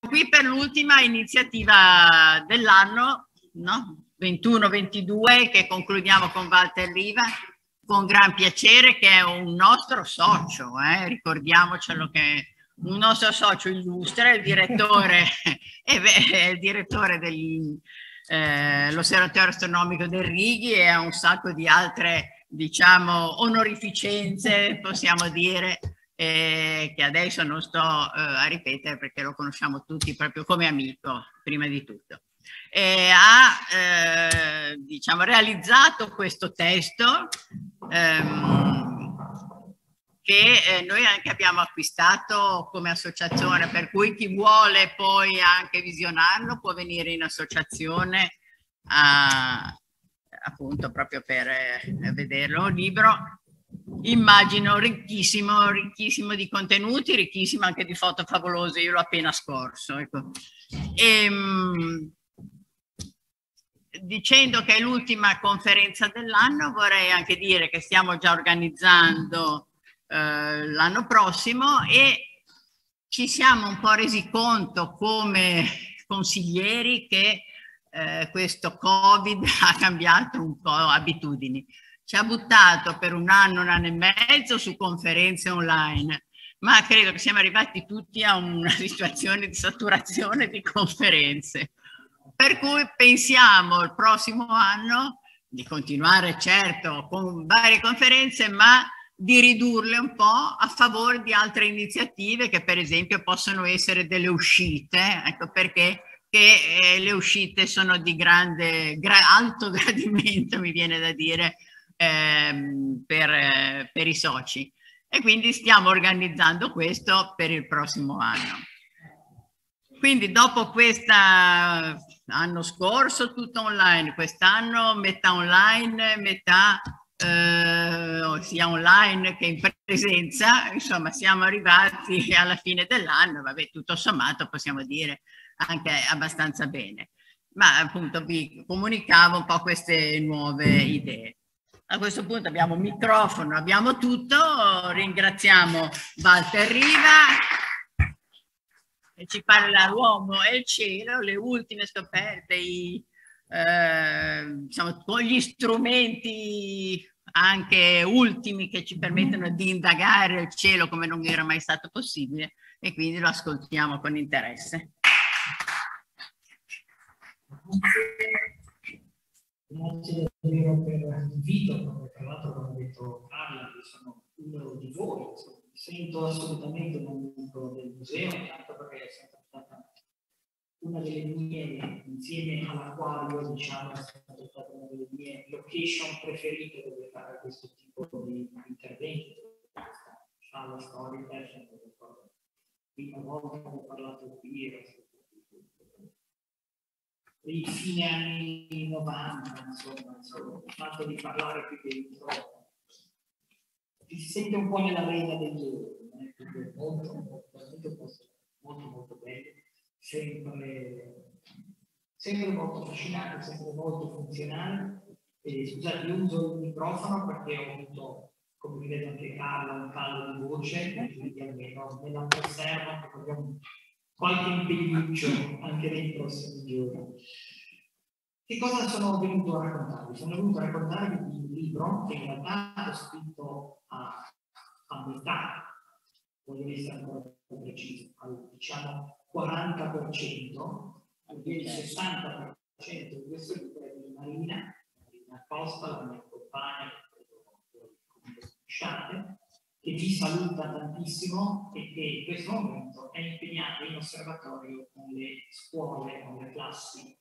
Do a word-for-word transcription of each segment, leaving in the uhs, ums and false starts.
qui per l'ultima iniziativa dell'anno, no? ventuno ventidue, che concludiamo con Walter Riva, con gran piacere, che è un nostro socio, eh? Ricordiamocelo che è un nostro socio illustre, il direttore, è il direttore dell'Osservatorio eh, Astronomico del Righi e ha un sacco di altre, diciamo, onorificenze, possiamo dire, eh, che adesso non sto eh, a ripetere perché lo conosciamo tutti proprio come amico, prima di tutto. E ha eh, diciamo, realizzato questo testo ehm, che eh, noi anche abbiamo acquistato come associazione, per cui chi vuole poi anche visionarlo può venire in associazione a, appunto proprio per eh, vederlo. Un libro, immagino, ricchissimo, ricchissimo di contenuti, ricchissimo anche di foto favolose, io l'ho appena scorso. Ecco. E, dicendo che è l'ultima conferenza dell'anno, vorrei anche dire che stiamo già organizzando eh, l'anno prossimo e ci siamo un po' resi conto come consiglieri che eh, questo Covid ha cambiato un po' abitudini. Ci ha buttato per un anno, un anno e mezzo su conferenze online, ma credo che siamo arrivati tutti a una situazione di saturazione di conferenze. Per cui pensiamo il prossimo anno di continuare certo con varie conferenze, ma di ridurle un po' a favore di altre iniziative che per esempio possono essere delle uscite, ecco perché che, eh, le uscite sono di grande, gra, alto gradimento, mi viene da dire, ehm, per, eh, per i soci. E quindi stiamo organizzando questo per il prossimo anno. Quindi dopo questa anno scorso tutto online, quest'anno metà online, metà eh, sia online che in presenza, insomma siamo arrivati alla fine dell'anno, vabbè tutto sommato possiamo dire anche abbastanza bene, ma appunto vi comunicavo un po' queste nuove idee. A questo punto abbiamo un microfono, abbiamo tutto, ringraziamo Walter Riva e ci parla l'uomo e il cielo, le ultime scoperte, i, eh, diciamo, con gli strumenti anche ultimi che ci permettono di indagare il cielo come non era mai stato possibile e quindi lo ascoltiamo con interesse. Grazie davvero per l'invito, perché tra l'altro come ha detto Carla, che sono uno di voi, insomma, mi sento assolutamente un amico del museo, tanto perché è sempre stata una delle mie, insieme all'acquario, diciamo, è sempre stata una delle mie location preferite dove fare questo tipo di interventi. La storia, la prima volta che ho parlato qui era i fine anni novanta, insomma, insomma, il fatto di parlare qui dentro ci si sente un po' nella vena degli ori, eh? molto, molto, molto, molto bello, sempre, sempre molto affascinante, sempre molto funzionale. E, scusate, io uso il microfono perché ho avuto, come vedete anche Carla, un calo di voce, quindi almeno me la conservo, perché abbiamo qualche impegnuccio anche nei prossimi giorni. Che cosa sono venuto a raccontarvi? Sono venuto a raccontarvi di un libro che in realtà ho scritto a, a metà, voglio essere ancora più preciso, al diciamo quaranta per cento, il sessanta per cento di questo libro è di Marina, Marina Costa, la mia compagna, come conosciate, che vi saluta tantissimo e che in questo momento è impegnata in osservatorio con le scuole, con le classi.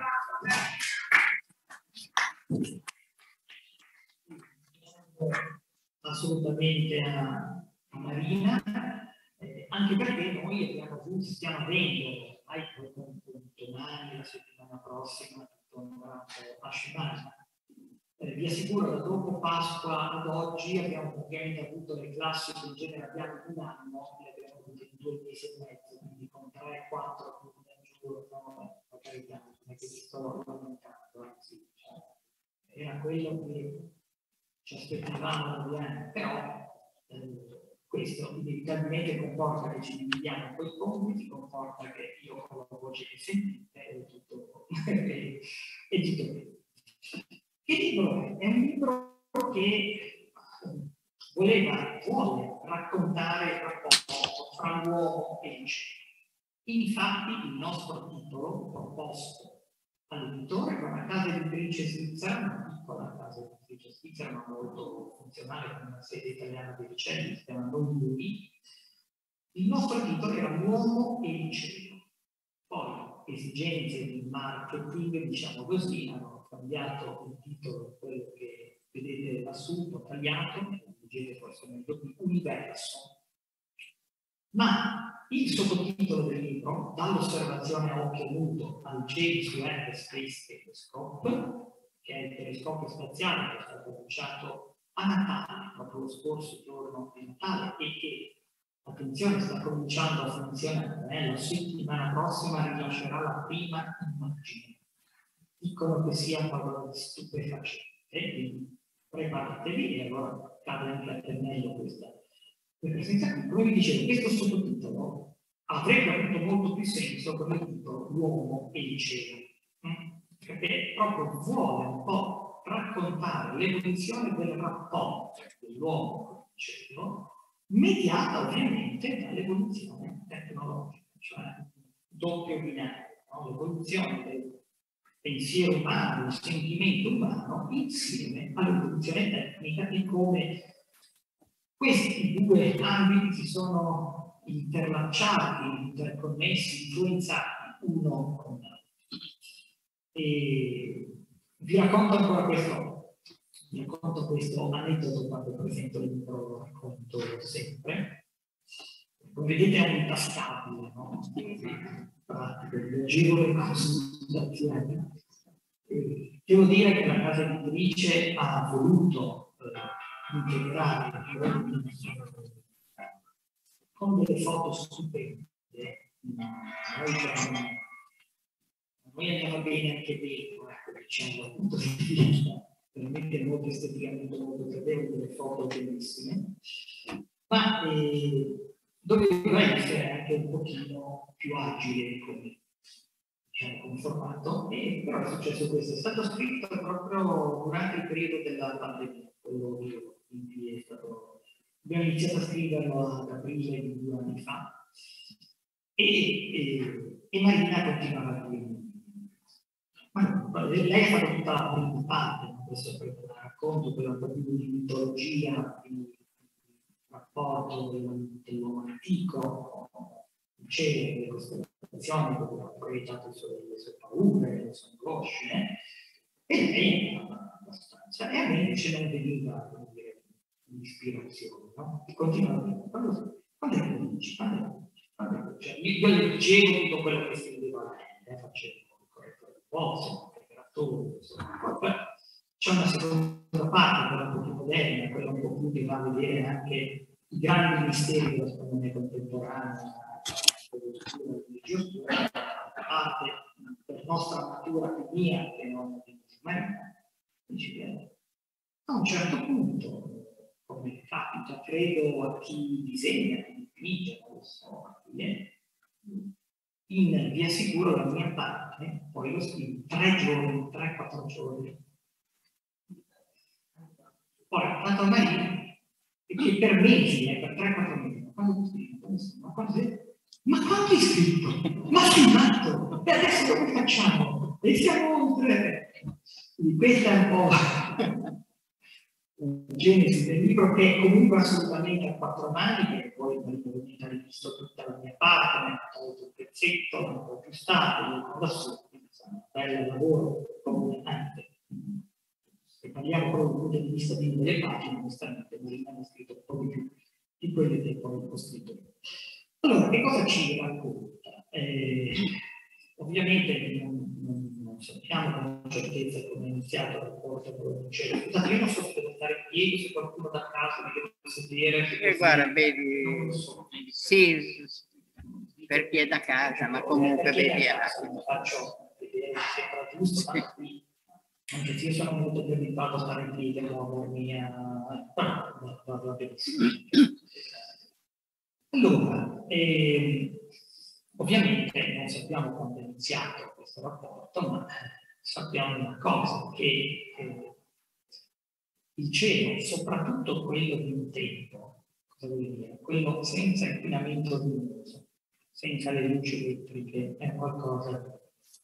Assolutamente a, a Marina, eh, anche perché noi abbiamo avuto, stiamo avendo, ormai con domani, la settimana prossima, tutto un po' affascinante. Eh, vi assicuro, da dopo Pasqua ad oggi abbiamo praticamente avuto le classi che in genere abbiamo in un anno, le abbiamo avute in due mesi e mezzo, quindi con tre, quattro turni al giorno, per carità, non è che vi sto lamentando, anzi, cioè, era quello che ci aspettavamo da due anni, però eh, questo questo inevitabilmente comporta che ci dividiamo quei compiti, comporta che io ho la voce che sentite e tutto è tutto bene. Che libro è? È un libro che voleva, vuole raccontare il rapporto fra l'uomo e il cielo. Infatti il nostro titolo proposto all'editore con una casa editrice svizzera, una piccola casa editrice svizzera ma molto funzionale con una sede italiana di ricerca, si chiama Non Lui. Il nostro titolo era L'uomo e il cielo. Poi esigenze di marketing, diciamo così, hanno cambiato il titolo, quello che vedete lassù, tagliato, leggete forse meglio, Universo. Ma il sottotitolo del libro, dall'osservazione a occhio nudo al James Webb Space Telescope, che è il telescopio spaziale che è stato lanciato a Natale, proprio lo scorso giorno di Natale, e che, attenzione, sta cominciando a funzionare, eh? La settimana prossima rilascerà la prima immagine. Dicono che sia qualcosa di stupefacente, quindi preparatevi e allora cade anche a pennello questa. Come vi dicevo, questo sottotitolo avrebbe avuto molto più senso come il titolo L'uomo e il cielo, perché proprio vuole un po' raccontare l'evoluzione del rapporto dell'uomo con il cielo, mediata ovviamente dall'evoluzione tecnologica, cioè doppio binario, no? L'evoluzione del pensiero umano, del sentimento umano, insieme all'evoluzione tecnica e come questi due ambiti si sono interlacciati, interconnessi, influenzati uno con l'altro. E vi racconto ancora questo, vi racconto questo aneddoto quando presento il libro, lo racconto sempre. Come vedete è un intascabile, no? Pratico, di agevole consultazione. Devo dire che la casa editrice ha voluto eh, integrare con delle foto stupende. Noi, siamo, noi andiamo bene anche dentro, ecco, diciamo, dal punto di vista veramente molto esteticamente molto gradevole, delle foto bellissime, ma eh, doveva essere anche un pochino più agile come, diciamo, come formato, e però è successo questo, è stato scritto proprio durante il periodo della pandemia, quello io, quindi è stato, abbiamo iniziato a scriverlo ad aprile di due anni fa, e, e, e Marina continuava a dire. Ma lei è stata tutta la prima parte, no? Questo è il racconto, quello un po' più di mitologia, di rapporto dell'uomo antico, il cielo, le costellazioni, dove ha proiettato le sue, le sue paure, le sue angosce, eh? E lei abbastanza, e a me invece non veniva, come dire, l'ispirazione, no? E continuava a dire, quando, quando è che lo dici? Quando è che lo dici? Quando è che lo dici? Cioè, io le dicevo tutto quello che scriveva lei, eh, facevo il corretto del posto, c'è una seconda parte, quella un po' più moderna, quella un po' più che va a vedere anche i grandi misteri dell'astronomia contemporanea, della religiosità, la parte per nostra natura e mia, che non è Marina, a un certo punto, come capita, credo a chi disegna, chi dipinge, non lo so, in vi assicuro la mia parte, poi lo scrivo tre giorni, tre quattro giorni. Poi tanto Marina, e che per mesi, eh, per tre quattro mesi, ma quando scrivo, quando scrivo, ma quando ma quanto hai scritto? Ma sei matto? E adesso come facciamo? E siamo oltre. Quindi questa è un po' un genesi del libro, che è comunque assolutamente a quattro maniche, poi ha rivisto tutta la mia parte, mi ha tolto il pezzetto, un po' più stato, da solo, quindi insomma, un bel lavoro completamente. Se parliamo proprio dal punto di vista di delle pagine, onestamente Marina ha scritto un po' di più di quelle che poi ho scritto. Allora, che cosa ci racconta? Eh, ovviamente non, non, non sappiamo con certezza come è iniziato il rapporto con il cielo. Scusate, io non so se devo stare in piedi, se qualcuno da casa mi deve sedere. Eh, guarda, vedi, non lo so. Sì, per chi è da casa, ma comunque vedi. Faccio vedere se è giusto, ma qui, anche se io sono molto più abituato a stare in piedi, a muovermi, a... va benissimo. Allora, eh, ovviamente non sappiamo quando è iniziato questo rapporto, ma sappiamo una cosa, che eh, il cielo, soprattutto quello di un tempo, cosa vuol dire? Quello senza inquinamento luminoso, senza le luci elettriche, è qualcosa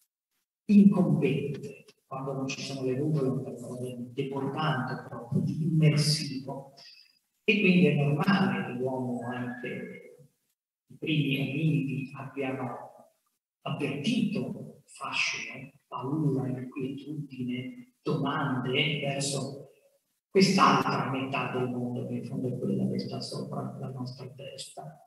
incombente. Quando non ci sono le nuvole, è qualcosa di deportante proprio, di immersivo. E quindi è normale che l'uomo, anche i primi ominidi, abbiano avvertito fascino, paura, inquietudine, domande verso quest'altra metà del mondo, che in fondo è quella che sta sopra la nostra testa.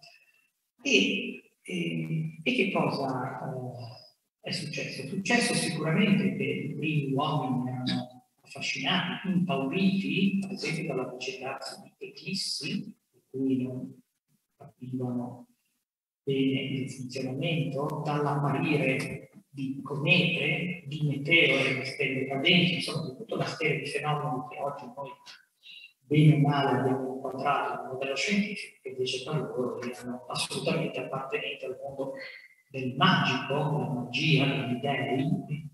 E, e, e che cosa eh, è successo? È successo sicuramente che i primi uomini erano affascinati, impauriti, ad esempio dalla vicenda di eclissi, di cui non capivano bene il funzionamento, dall'apparire di comete, di meteore, di stelle cadenti, insomma di tutta una serie di fenomeni che oggi noi bene o male abbiamo inquadrato nel modello scientifico, che invece per loro erano assolutamente appartenenti al mondo del magico, della magia, degli dei.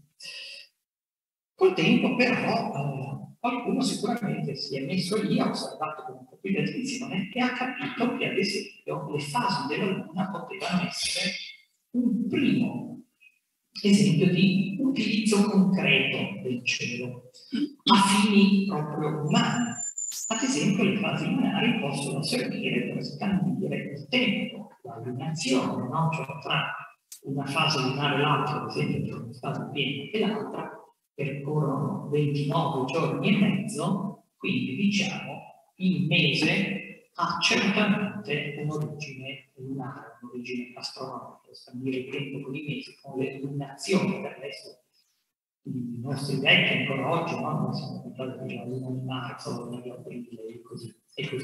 Col tempo però eh, qualcuno sicuramente si è messo lì, ha osservato con un po' più di attenzione e ha capito che ad esempio le fasi della Luna potevano essere un primo esempio di utilizzo concreto del cielo a fini proprio umani. Ad esempio le fasi lunari possono servire per scandire il tempo, la lunazione, no? Cioè tra una fase lunare e l'altra, ad esempio tra una fase piena e l'altra, percorrono ventinove giorni e mezzo, quindi diciamo il mese ha certamente un'origine lunare, un'origine astronomica, scandire il tempo con i mesi, con le lunazioni. Per adesso i nostri vecchi ancora oggi, no? Noi siamo abituati a dire la luna di marzo, la luna di aprile e così, e così.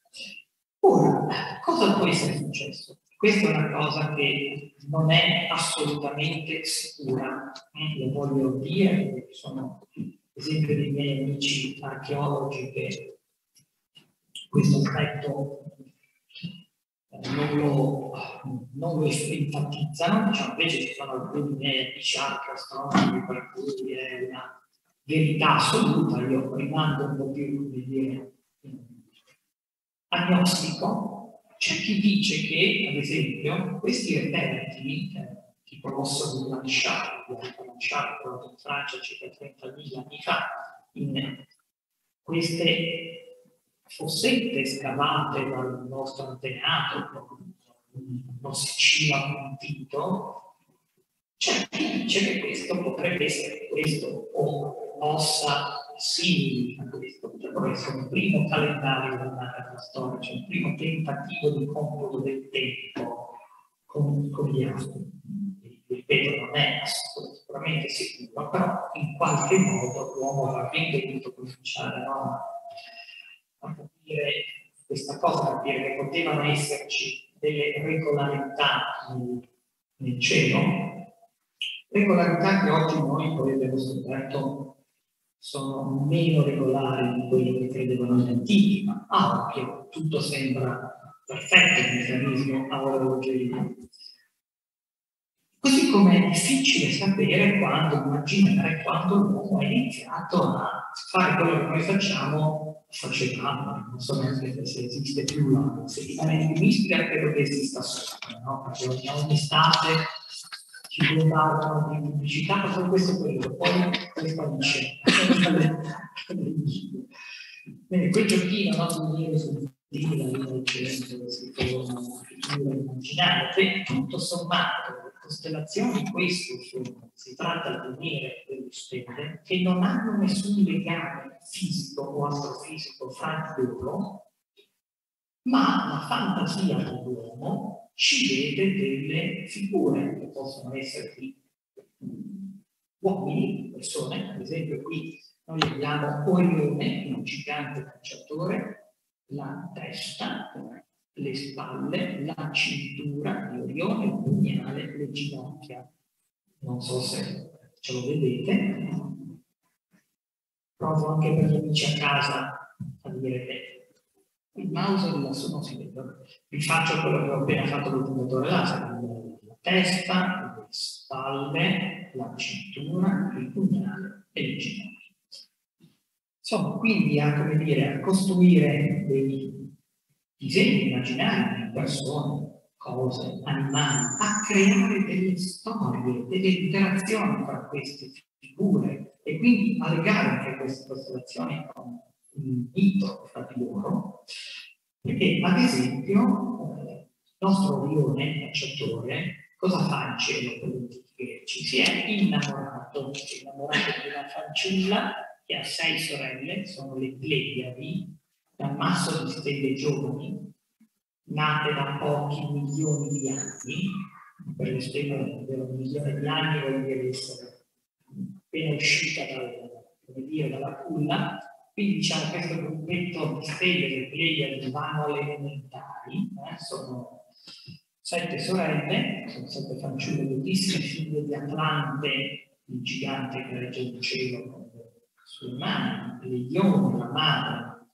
Ora, cosa può essere successo? Questa è una cosa che non è assolutamente sicura, eh? Lo voglio dire perché sono esempio dei miei amici archeologi che questo aspetto eh, non, lo, non lo enfatizzano, diciamo, invece ci sono alcuni miei amici archeastronomi per cui è una verità assoluta. Io rimando un po' più, come dire, agnostico. C'è chi dice che, ad esempio, questi reperti, eh, tipo l'osso di Blanchard, trovato in Francia circa trentamila anni fa, in queste fossette scavate dal nostro antenato, non si cima puntito, c'è chi dice che questo potrebbe essere questo, o ossa simili a questo, potrebbero essere un primo calendario della storia, cioè un primo tentativo di computo del tempo con, con gli astri. Ripeto, non è sicuramente sicuro, però in qualche modo l'uomo avrebbe dovuto cominciare, no, a capire questa cosa, a capire che potevano esserci delle regolarità nel, nel cielo, regolarità che oggi noi poi abbiamo scoperto sono meno regolari di quello che credevano gli antichi, ma a occhio tutto sembra perfetto il meccanismo a orologeria. Così come è difficile sapere quando, immaginare quando l'uomo ha iniziato a fare quello che noi facciamo, facevamo, non so neanche se esiste più la settimana di mistica, credo che esista solo, no? Perché ogni, ogni estate ci bombardano di pubblicità, proprio questo e quello, poi questa dice. Bene, quel giochino, no, di sul di la linea del centro, si forma una figura immaginaria, che tutto sommato costellazioni questo sono, si tratta di unire delle stelle che non hanno nessun legame fisico o astrofisico fra di loro, ma la fantasia dell'uomo ci vede delle figure che possono essere di uomini, persone, ad esempio qui noi abbiamo Orione, un gigante cacciatore, la testa, le spalle, la cintura di Orione, il pugnale, le ginocchia. Non so se ce lo vedete. Provo anche per gli amici a casa a dire che Il mouse rilasso non si vede. Rifaccio quello che ho appena fatto col puntatore laser: la testa, le spalle, la cintura, il pugnale e il ginocchio. Insomma, quindi a, come dire, a costruire dei disegni immaginari di persone, cose, animali, a creare delle storie, delle interazioni tra queste figure e quindi a legare anche queste costellazioni con il mito fra di loro, perché ad esempio eh, il nostro Orione, cacciatore, cosa fa in cielo per gli greci? Si è innamorato, si è innamorato di una fanciulla che ha sei sorelle, sono le Pleiadi, dal masso di stelle giovani, nate da pochi milioni di anni. Per le stelle per un milione di anni vuol dire essere appena uscita dal, come dire, dalla culla. Quindi diciamo questo gruppetto di stelle che Pleiadi vanno alle elementari, eh, sono sette sorelle, sono sette fanciulle bellissime, figlie di Atlante, il gigante che regge il cielo con le sue mani, Leione, la madre,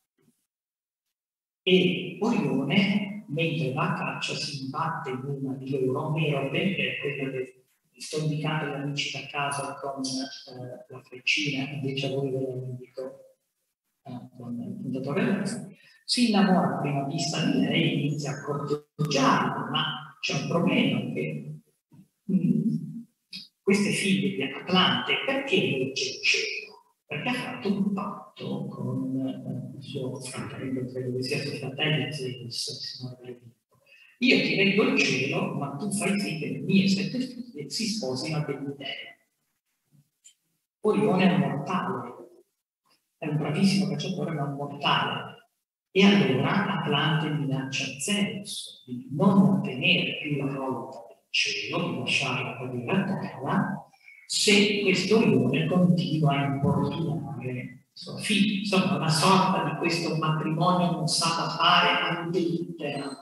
e Orione, mentre va a caccia, si imbatte in una di loro, Merope, che è quella che sto indicando gli amici da casa con eh, la freccina, invece a voi ve la indico eh, con il puntatore laser. Si innamora a prima vista di lei, inizia a corteggiarla, ma c'è un problema, che mh, queste figlie di Atlante, perché legge il cielo? Perché ha fatto un patto con eh, il suo fratello, credo che sia suo fratello Zeus, se non ricordo. Io ti reggo il cielo, ma tu fai sì che le mie sette figlie si sposino a degli dei. Orione è un mortale, è un bravissimo cacciatore, ma un mortale. E allora Atlante minaccia Zeus di non ottenere più la volta del cielo, di lasciarla cadere a terra, se questo Orione continua a importunare sua figlia. Insomma, una sorta di questo matrimonio non sa da fare anche l'intera.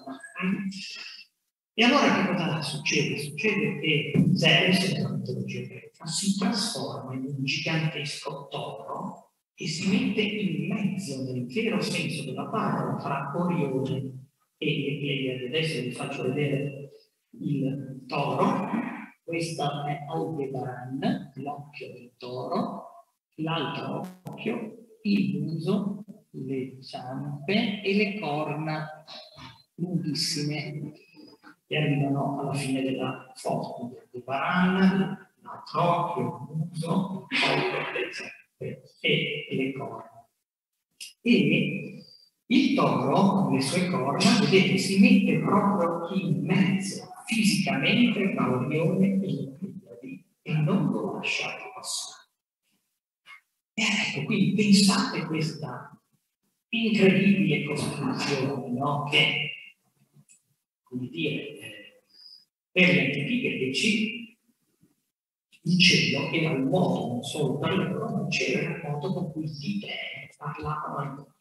E allora che cosa succede? Succede che Zeus, nella mitologia greca, si trasforma in un gigantesco toro e si mette in mezzo, nel vero senso della parola, fra Orione e le Pleiadi. Adesso vi faccio vedere il toro. Questo è Aldebaran, l'occhio del toro, l'altro occhio, il muso, le zampe e le corna lunghissime che arrivano alla fine della foto. Aldebaran, l'altro occhio, il muso, le zampe e le corna. E il toro, con le sue corna, vedete, si mette proprio in mezzo fisicamente tra Orione e le Pleiadi e non lo lascia passare. E ecco, quindi pensate questa incredibile costruzione, no? Che, come dire, per gli antichi greci il cielo era il modo, non solo per loro, ma il cielo era il modo con cui gli dei parlavano al mondo.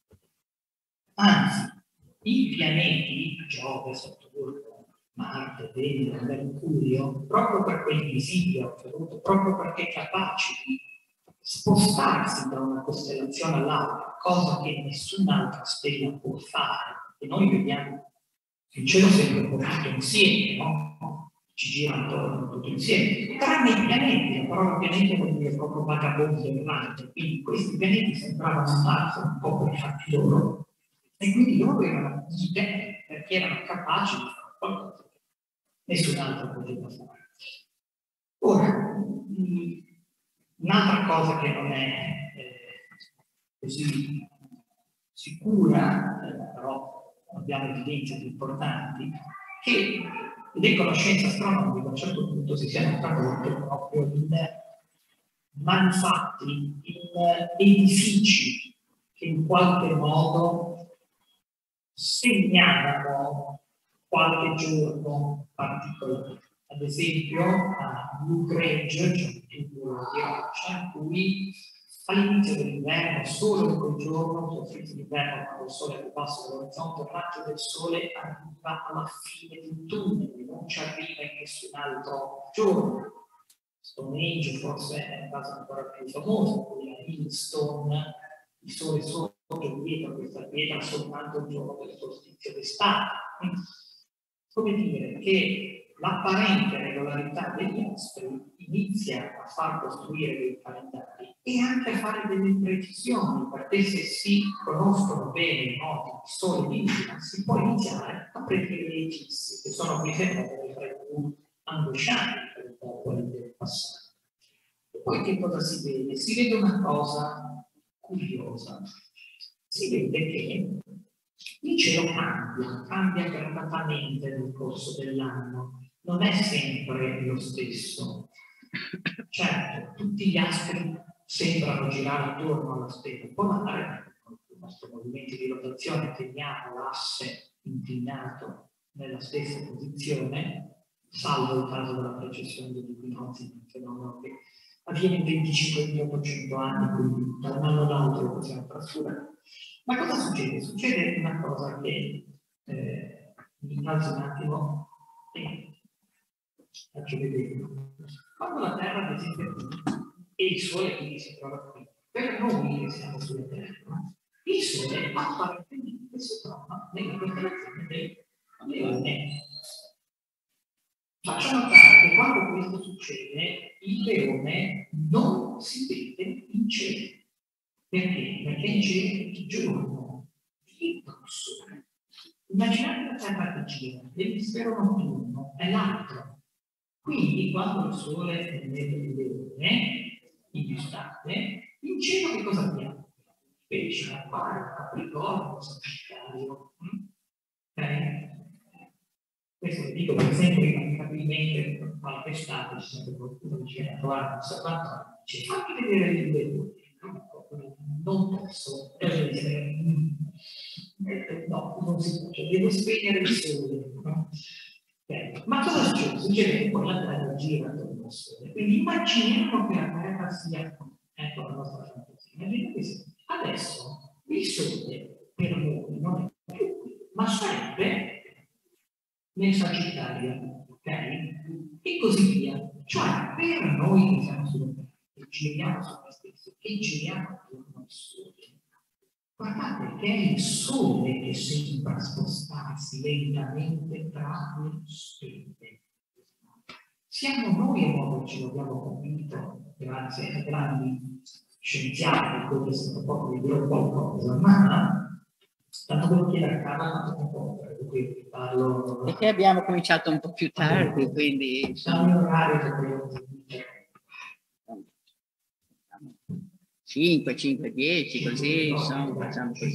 Anzi, i pianeti, Giove, Saturno, Marte, Venere, Mercurio, proprio per quel visibile ottenuto, proprio perché capaci di spostarsi da una costellazione all'altra, cosa che nessun'altra stella può fare, e noi vediamo il cielo sempre portato insieme, no? Ci gira attorno tutto insieme, tranne i pianeti. La parola pianeta vuol dire proprio vagabondo errante, quindi questi pianeti sembravano andarsene un po' per i fatti loro, e quindi loro erano gli dei, perché erano capaci di fare qualcosa che nessun altro poteva fare. Ora, un'altra cosa che non è eh, così sicura, eh, però abbiamo evidenze più importanti, che le conoscenze astronomiche a un certo punto si siano tradotte proprio in manufatti, in edifici che in qualche modo segnavano qualche giorno particolare. Ad esempio a Blue Grange c'è un tubo di roccia in cui all'inizio dell'inverno, solo in quel giorno, solstizio d'inverno, quando il sole è più basso dall'orizzonte, il raggio del sole arriva alla fine di un tunnel, non ci arriva in nessun altro giorno. Stonehenge forse è una cosa ancora più famosa, quella Hillstone, il sole solo dietro questa pietra soltanto il giorno del solstizio d'estate. Come dire che l'apparente regolarità degli astri inizia a far costruire dei calendari e anche a fare delle imprecisioni, perché se si conoscono bene i modi di Sole e di Luna si può iniziare a predire le eclissi, che sono quei fenomeni più angoscianti per i popoli del passato. E poi che cosa si vede? Si vede una cosa curiosa. Si vede che il cielo cambia, cambia gradatamente nel corso dell'anno, non è sempre lo stesso. Certo, tutti gli astri sembrano girare attorno alla stella polare, con il nostro movimento di rotazione teniamo l'asse inclinato nella stessa posizione, salvo il caso della precessione degli equinozi, un fenomeno che avviene in venticinquemila anni, quindi da un anno all'altro lo possiamo trascurare. Ma cosa succede? Succede una cosa che eh, mi incalzo un attimo e faccio vedere. Quando la Terra, ad esempio, qui e il Sole quindi si trova qui, per noi che siamo sulla Terra, il Sole apparentemente si trova nella costellazione del Leone. Faccio notare che quando questo succede, il Leone non si vede in cielo. Perché? Perché in cielo il giorno dietro il Sole. Immaginate la Terra che gira, l'emisfero notturno è l'altro. Quindi quando il Sole è nel Leone, in estate, in cielo che cosa abbiamo? Pesce, Acquario, Capricorno, Sagittario. Ok? Questo lo dico per esempio immancabilmente qualche stato, c'è sempre qualcuno che ci viene a trovare un osservatorio, dice fammi vedere il Leone. Non posso, eh, no, non si può, cioè, devo spegnere il Sole. No? Okay. Ma cosa succede? Succede che poi la Terra gira attorno al Sole. Quindi immaginiamo che la Terra sia, ecco la nostra fantasia, immaginiamo che sia. Adesso il Sole per noi non è più qui, ma sarebbe nel Sagittario, ok? E così via. Cioè, per noi che siamo sulla Terra, che giriamo su noi stessi, che giriamo attorno al Sole, guardate che è il Sole che sembra spostarsi lentamente tra le stelle. Siamo noi a muoverci, lo abbiamo convinto, grazie ai grandi scienziati, che sono proprio di dire qualcosa, ma tanto devo chiedere a Carla un po', quindi parlo... Perché abbiamo cominciato un po' più tardi, allora, quindi... Siamo in orario che cinque, cinque, dieci, così, insomma, facciamo così.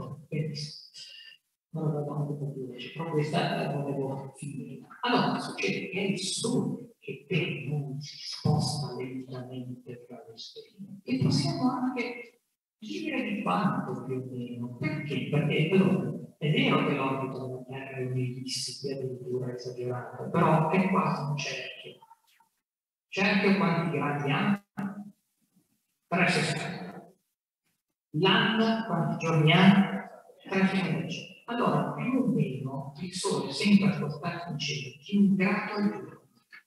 Però questa non devo finire. Allora, succede che è il Sole che per noi si sposta lentamente tra le stelle e possiamo anche dire di quanto più o meno. Perché? Perché allora, è vero che l'orbita della Terra è un'ellisse che addirittura esagerata, però è quasi un cerchio. Cerchio quanti gradi ha? trecentosessanta. L'anno quanti giorni ha? trecentosessanta. Allora, più o meno il Sole sembra spostarsi in cielo di un grado al giorno.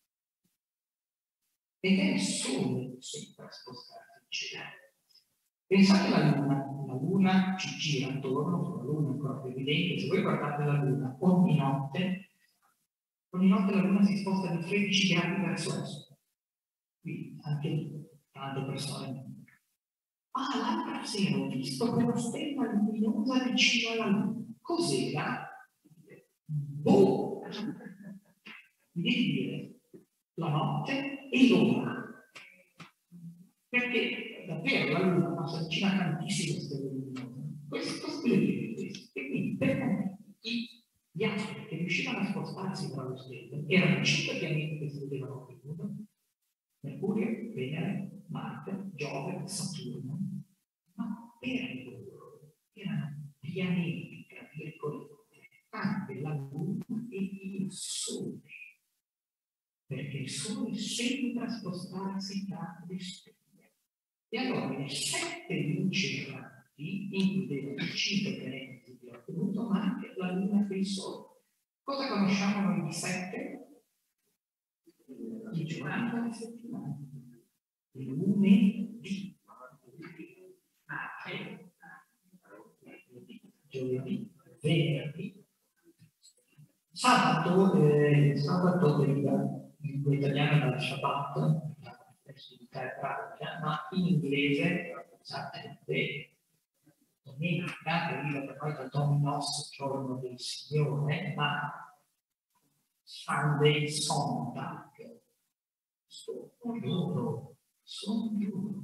Ed è il Sole che sembra spostarsi in cielo. Pensate alla Luna, la Luna ci gira attorno, sulla Luna è ancora più evidente, se voi guardate la Luna ogni notte, ogni notte la Luna si sposta di tredici gradi verso est. Quindi anche lì, tante persone. Ah, l'altra sera ho visto quella stella luminosa vicino alla Luna. Cos'era? Boh! Mi devi dire la notte e l'ora. Perché davvero la Luna passa vicino a tantissime stelle luminose. Questo stelle questo. E quindi per me gli astri che riuscivano a spostarsi tra le stelle erano cinque pianeti che si vedevano qui. Mercurio, Venere, Marte, Giove, Saturno. Ma per loro erano pianeti, tra virgolette, anche la Luna e il Sole. Perché il Sole sembra spostarsi tra le stelle. E allora le sette luci erranti includevano i cinque pianeti che ho ottenuto, ma anche la Luna e il Sole. Cosa conosciamo noi di sette? Di giornata e settimana. Lunedì. giovedì, venerdì, sabato, eh, sabato deriva in lingua italiana dal Shabbat, la flessibilità ebraica, ma in inglese, sapete, domenica deriva per noi da Dominos, giorno del Signore, ma Sunday, Sonntag, sono loro, sono loro.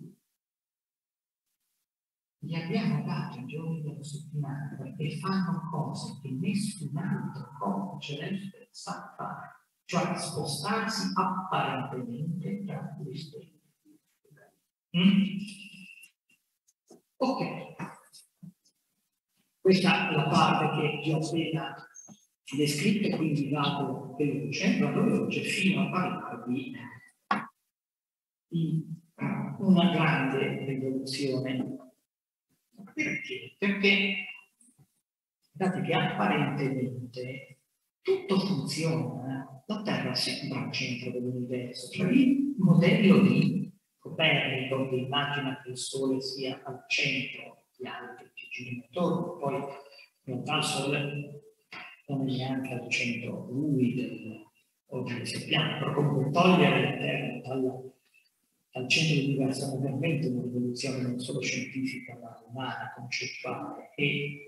Gli abbiamo dato i giorni della settimana perché fanno cose che nessun altro corpo celeste sa fare, cioè spostarsi apparentemente tra le stelle. Mm? Ok, questa è la parte che vi ho appena descritto, quindi vado veloce, vado veloce fino a parlarvi di una grande rivoluzione. Perché? Perché guardate che apparentemente tutto funziona, la Terra sembra al centro dell'universo, cioè il modello di Copernico che immagina che il Sole sia al centro, gli altri che girano attorno, poi in realtà il Sole non è neanche al centro lui del, oggi lo sappiamo, però comunque togliere la Terra dalla al centro dell'universo è veramente una rivoluzione non solo scientifica ma umana, concettuale, e...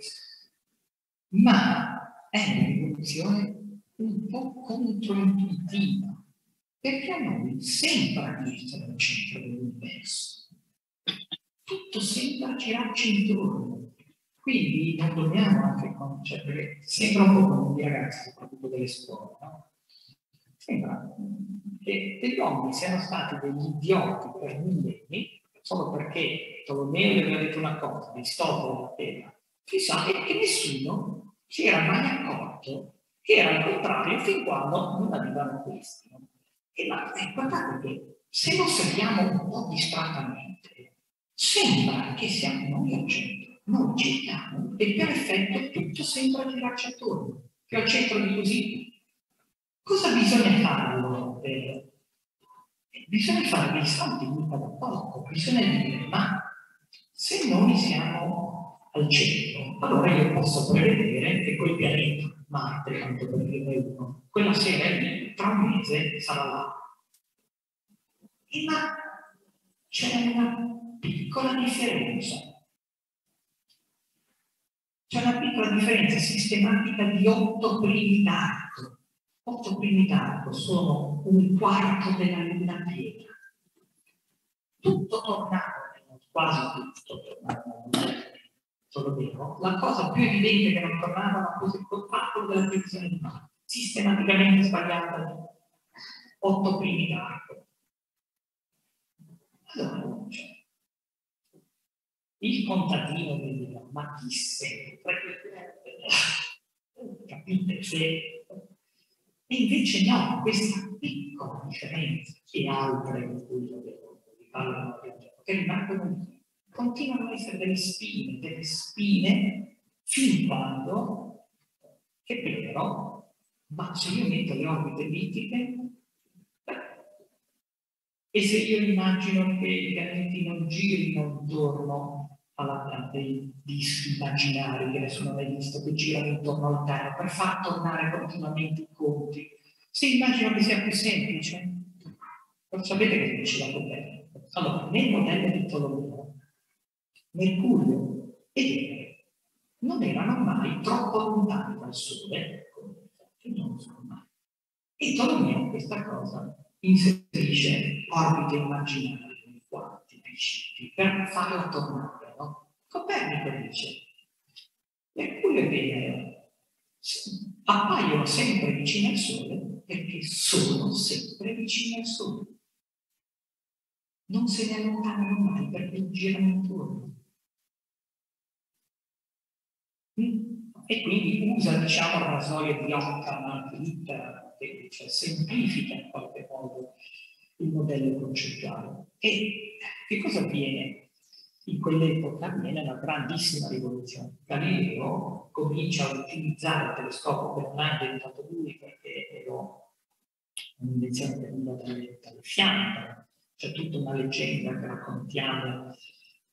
ma è una rivoluzione un po' controintuitiva, perché a noi sembra di essere al centro dell'universo, tutto sembra girarci intorno, quindi non dobbiamo anche cioè, perché sembra un po' come i ragazzi, soprattutto delle scuole, no? Sembra che gli uomini siano stati degli idioti per millenni solo perché Tolomeo gli aveva detto una cosa, Aristotele la tema, chissà, e che nessuno si era mai accorto che era il contrario fin quando non arrivano questi. No? E ma eh, guardate che se lo osserviamo un po' distrattamente, sembra che siamo noi al centro, noi giriamo e per effetto tutto sembra girarci attorno, che al centro di così. Cosa bisogna fare allora? Eh, bisogna fare dei salti mica da poco, bisogna dire, ma se noi siamo al centro, allora io posso prevedere che quel pianeta, Marte, tanto per dire uno, quella sera lì, tra un mese sarà là. E ma c'è una piccola differenza. C'è una piccola differenza sistematica di otto primi d'arco. otto primi d'arco sono un quarto della luna piena. Tutto tornava, quasi tutto tornava, solo vero. La cosa più evidente che non tornava era il fatto della posizione di Marte, sistematicamente sbagliata, otto primi d'arco. Allora, cioè, il contadino mi dirà, ma chi sei? Capite? Se... E invece no, questa piccola differenza e altre in cui vi parlano, che rimangono lì, continuano a essere delle spine, delle spine fin quando, che però, ma se io metto le orbite ellittiche, e se io immagino che i pianeti non girino intorno alla dei dischi immaginari che nessuno ha mai visto, che girano intorno alla Terra per far tornare continuamente i conti, se immagino che sia più semplice, non sapete che dice la Copernico. Allora, nel modello di Tolomeo, Mercurio e Venere non erano mai troppo lontani dal Sole, e non sono mai. E Tolomeo questa cosa inserisce orbite immaginari nei quanti piccini per farla tornare, no? Copernico dice Mercurio e Venere appaiono sempre vicini al Sole perché sono sempre vicini al Sole. Non se ne allontanano mai perché girano intorno. E quindi usa, diciamo, il rasoio di Occam, che cioè, semplifica in qualche modo il modello concettuale. E che cosa avviene? In quell'epoca avviene una grandissima rivoluzione. Galileo comincia a utilizzare il telescopio che non ha inventato lui perché era un'invenzione che veniva dalle, dalle fiamme. C'è tutta una leggenda che raccontiamo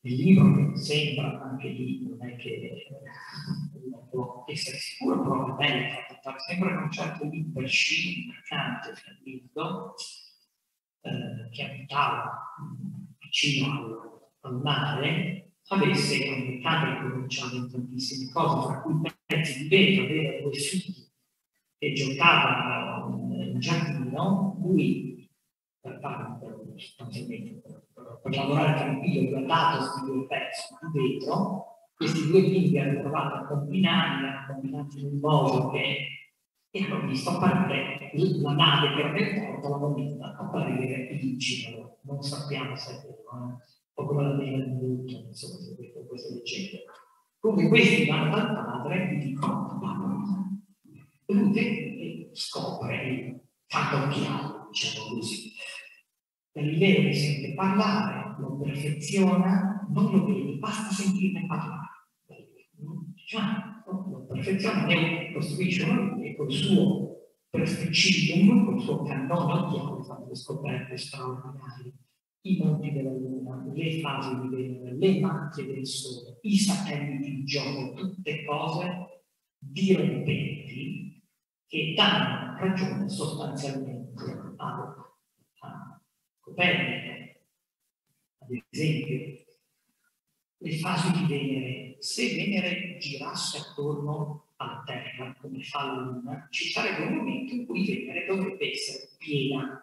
il libro sembra anche lì, non è che uno può essere sicuro, però è bello trattare sempre con un certo leadership, un mercante finito, eh, che abitava vicino al, al mare, avesse un mercato che cominciava in tantissime cose, tra cui pezzi di vetro, aveva due figli che giocavano in giardino, lui per fare sostanzialmente per, per lavorare tranquillo, gli ha dato questi due pezzi di vetro, questi due bimbi hanno provato a combinarli, hanno combinato in un modo che e hanno visto apparire la nave che era nel porto, la moneta, apparire in giro. Non sappiamo se è vero, eh? Un po' come la vena di Newton, insomma, se questo, questo leggenda. Come questi vanno dal padre e dicono, ma lui e scopre, fa un piano, diciamo così. Galileo ne sente parlare, lo perfeziona, non lo vede, basta sentirne parlare. Cioè, lo perfeziona e costruisce uno e col suo perspicidium, col suo cannone occhiale, fa delle scoperte straordinarie. I monti della Luna, le fasi di Venere, le macchie del Sole, i satelliti di Giove, tutte cose dirompenti che danno ragione sostanzialmente a, a Copernico. Ad esempio, le fasi di Venere, se Venere girasse attorno alla Terra, come fa la Luna, ci sarebbe un momento in cui Venere dovrebbe essere piena.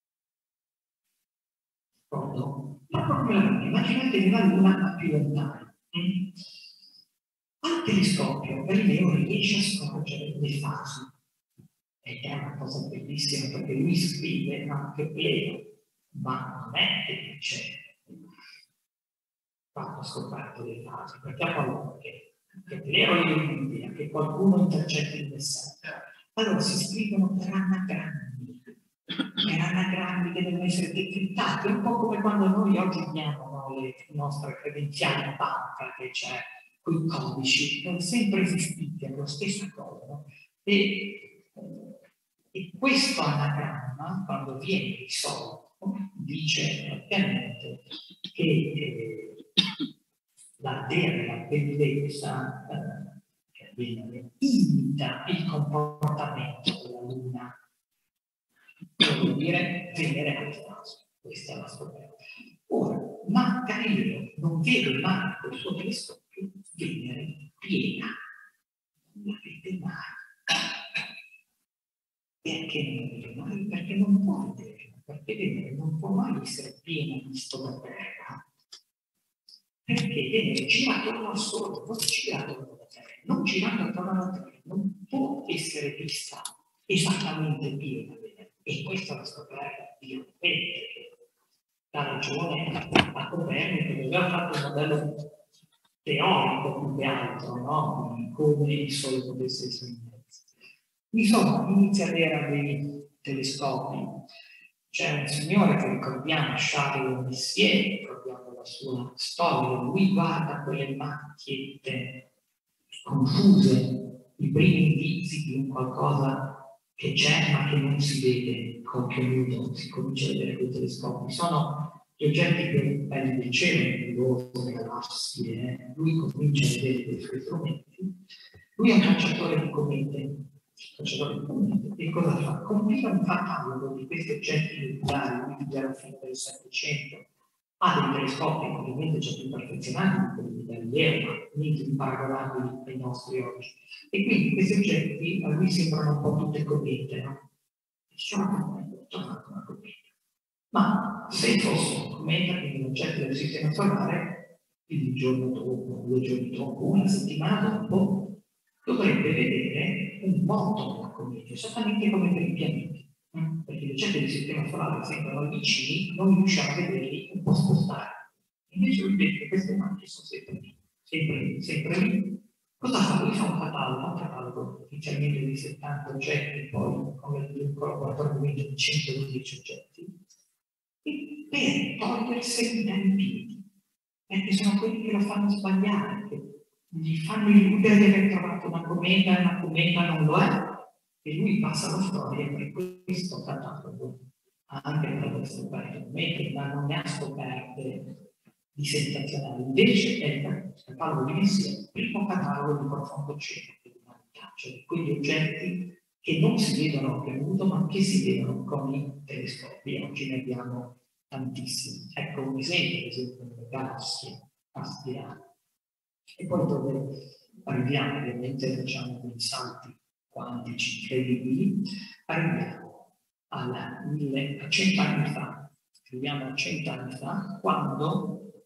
Proprio come la Luna, immaginatevi la Luna ma più lontana. Mm? Al telescopio Galileo riesce a scorgere le fasi. Ed è una cosa bellissima perché lui scrive anche Pleo, ma non è che c'è fatto scoperto le fasi, perché ha paura che, che Plero gli l'idea che qualcuno intercetti il messaggio. Allora si scrivono per anagrammi, per anagrammi che devono essere decrittati, un po' come quando noi oggi diamo no, le nostre credenziali in banca, che c'è quei codici, sono sempre esistiti, è la stessa cosa. No? E, e questo anagramma, quando viene risolto, dice praticamente che eh, la dea, la bellezza eh, che avviene imita il comportamento della Luna, vuol dire Venere al fasi. Questa è la scoperta. Ora, ma Galileo non vede mai col suo telescopio Venere piena, non la vede mai. Perché non la vede mai? Perché non può vedere, perché Venere non può mai essere piena visto da Terra. Perché Venere gira attorno al Sole, non gira attorno alla Terra, non girando attorno alla Terra, non può essere vista esattamente piena. E questa è la scoperta di Copernico. La ragione a Copernico che aveva fatto un modello teorico più che altro, no? Di come il Sole potesse essere in mezzo. Insomma, inizia ad avere dei telescopi. C'è un signore che ricordiamo, Charles Messier, ricordiamo la sua storia, lui guarda quelle macchiette confuse, i primi indizi di un qualcosa che c'è ma che non si vede con occhio nudo, si comincia a vedere con i telescopi. Sono gli oggetti più belli del cielo, loro, le galassie, eh? Lui comincia a vedere dei suoi strumenti. Lui è un cacciatore di comete, cacciatore di comete, e cosa fa? Compila un catalogo di questi oggetti nucleari, quindi già alla fine del Settecento, ha dei telescopi ovviamente già più perfezionati di quelli di Galileo, ma niente di paragonabili ai nostri oggi. E quindi questi oggetti a lui sembrano un po' tutte comete, no? Diciamo che è tornato una cometa. Ma se fosse una cometa, quindi un oggetto del sistema solare, il giorno dopo, due giorni dopo, una settimana dopo, dovrebbe vedere un moto della cometa, esattamente come per i pianeti. Perché gli oggetti del sistema solare sembrano vicini, non riusciamo a vederli un po' spostare. Invece lui vede che queste macchine sono sempre lì, sempre lì, sempre lì. Cosa fa? Lui fa un catalogo, un catalogo inizialmente di settanta oggetti, poi come il collaboratore di centododici oggetti, e per toglierseli dai piedi, perché sono quelli che lo fanno sbagliare, che gli fanno illudere di aver trovato una cometa e una cometa non lo è. E lui passa la storia per questo catalogo, anche per aver scoperto comete, ma non ne ha scoperte dissertazionale. Invece è il catalogo di Messier, il primo catalogo di profondo cielo, cioè quegli oggetti che non si vedono a nudo, ma che si vedono con i telescopi. Oggi ne abbiamo tantissimi. Ecco un esempio, ad esempio, delle galassie aspirali. E poi dove arriviamo, ovviamente facciamo dei salti quantici incredibili, arriviamo a cento anni fa, arriviamo a cento anni fa, quando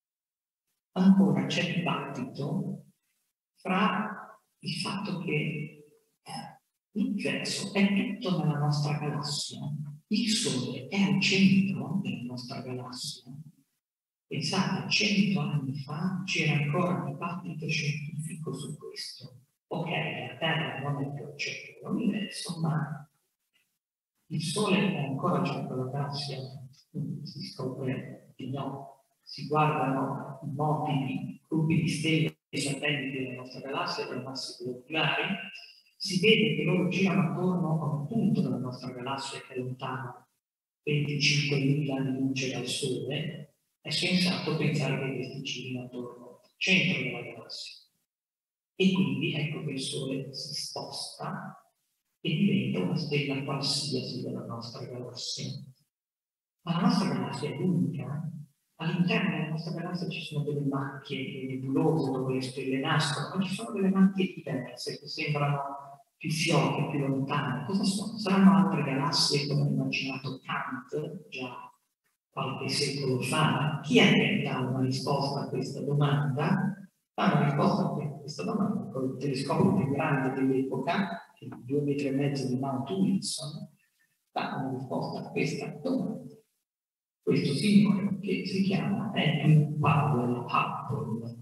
ancora c'è dibattito fra il fatto che l'universo è tutto nella nostra galassia, il Sole è al centro della nostra galassia. Pensate, cento anni fa c'era ancora un dibattito scientifico su questo. Ok, la Terra non è più al centro dell'universo, ma il Sole è ancora al centro della galassia. Si scopre di no. Si guardano i moti, gruppi di stelle e satelliti della nostra galassia per massi oculari. Si vede che loro girano attorno a un punto della nostra galassia che è lontano venticinquemila anni luce dal Sole. È sensato pensare che questi girino attorno al centro della galassia. E quindi ecco che il Sole si sposta e diventa una stella qualsiasi della nostra galassia. Ma la nostra galassia è unica. All'interno della nostra galassia ci sono delle macchie nebulose dove le stelle nascono, ma ci sono delle macchie diverse che sembrano più fioche, più lontane. Cosa sono? Saranno altre galassie come ha immaginato Kant già qualche secolo fa? Chi è che dà una risposta a questa domanda? Dà una risposta a questa domanda con il telescopio più grande dell'epoca, che è due metri e mezzo di Mount Wilson, dà una risposta a questa domanda. Questo signore che si chiama Edwin Powell Hubble.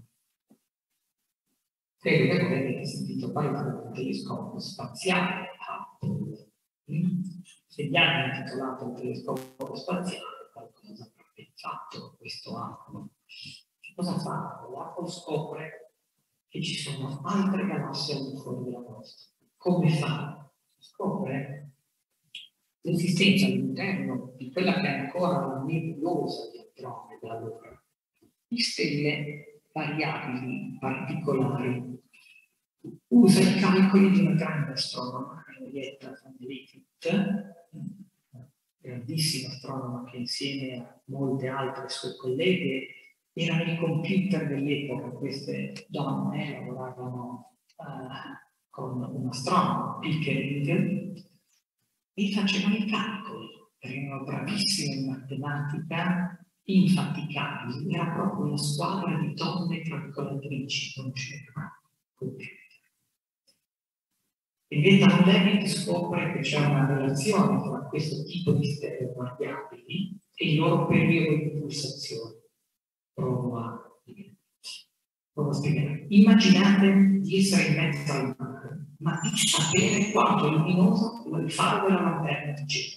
Credo che voi avete sentito parlare del telescopio spaziale Hubble. Se gli hanno intitolato il telescopio spaziale, qualcosa avrebbe fatto questo Hubble. Cosa fa? L'Hubble scopre che ci sono altre galassie al di fuori della nostra. Come fa? Scopre l'esistenza all'interno di quella che è ancora la nebulosa di Andromeda, allora, di stelle variabili, particolari. Usa i calcoli di una grande astronoma, Henrietta van Leeuwenhoek, grandissima astronoma che insieme a molte altre sue colleghe erano i computer dell'epoca. Queste donne lavoravano uh, con un astronomo, Pickering, e facevano i calcoli, erano bravissime in matematica, infaticabili, era proprio una squadra di donne calcolatrici, non c'era computer. Henrietta van Leeuwenhoek scopre che c'è una relazione tra questo tipo di stelle variabili e il loro periodo di pulsazione. Provo a, provo a spiegare. Immaginate di essere in mezzo al mare, ma di sapere quanto è luminoso il faro della lanterna di cielo.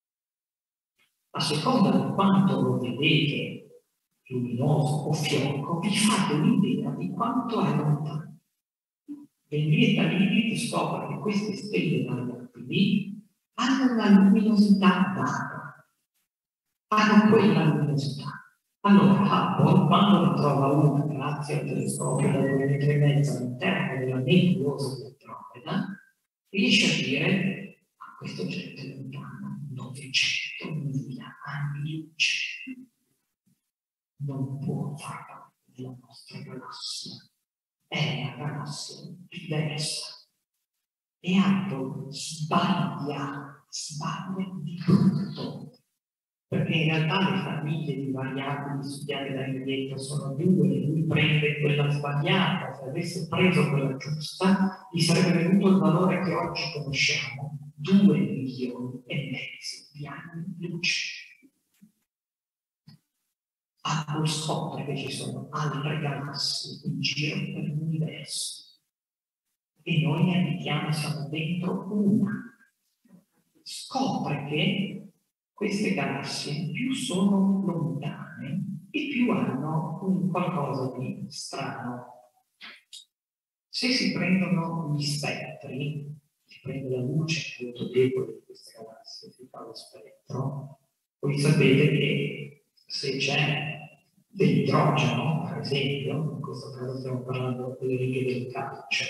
A seconda di quanto lo vedete luminoso o fiocco, vi fate un'idea di quanto è lontano. Henrietta van Leeuwenhoek scopre che queste stelle variabili hanno una luminosità data, hanno quella luminosità. Allora, Hubble, quando ne trova una, grazie al telescopio da due metri e mezzo all'interno della nebulosa di Andromeda, riesce a dire a questo oggetto è lontano novecentomila anni luce. Non può far parte della nostra galassia. È una galassia diversa. E Hubble sbaglia, sbaglia di brutto. Perché in realtà le famiglie di variabili studiate da Henrietta sono due, e lui prende quella sbagliata. Se avesse preso quella giusta, gli sarebbe venuto il valore che oggi conosciamo, due milioni e mezzo di anni luce. Hubble scopre che ci sono altre galassie in giro per l'universo e noi ne abitiamo, siamo dentro una. Scopre che queste galassie più sono lontane e più hanno un qualcosa di strano. Se si prendono gli spettri, si prende la luce molto debole di queste galassie, si fa lo spettro, voi sapete che se c'è dell'idrogeno, per esempio, in questo caso stiamo parlando delle righe del calcio.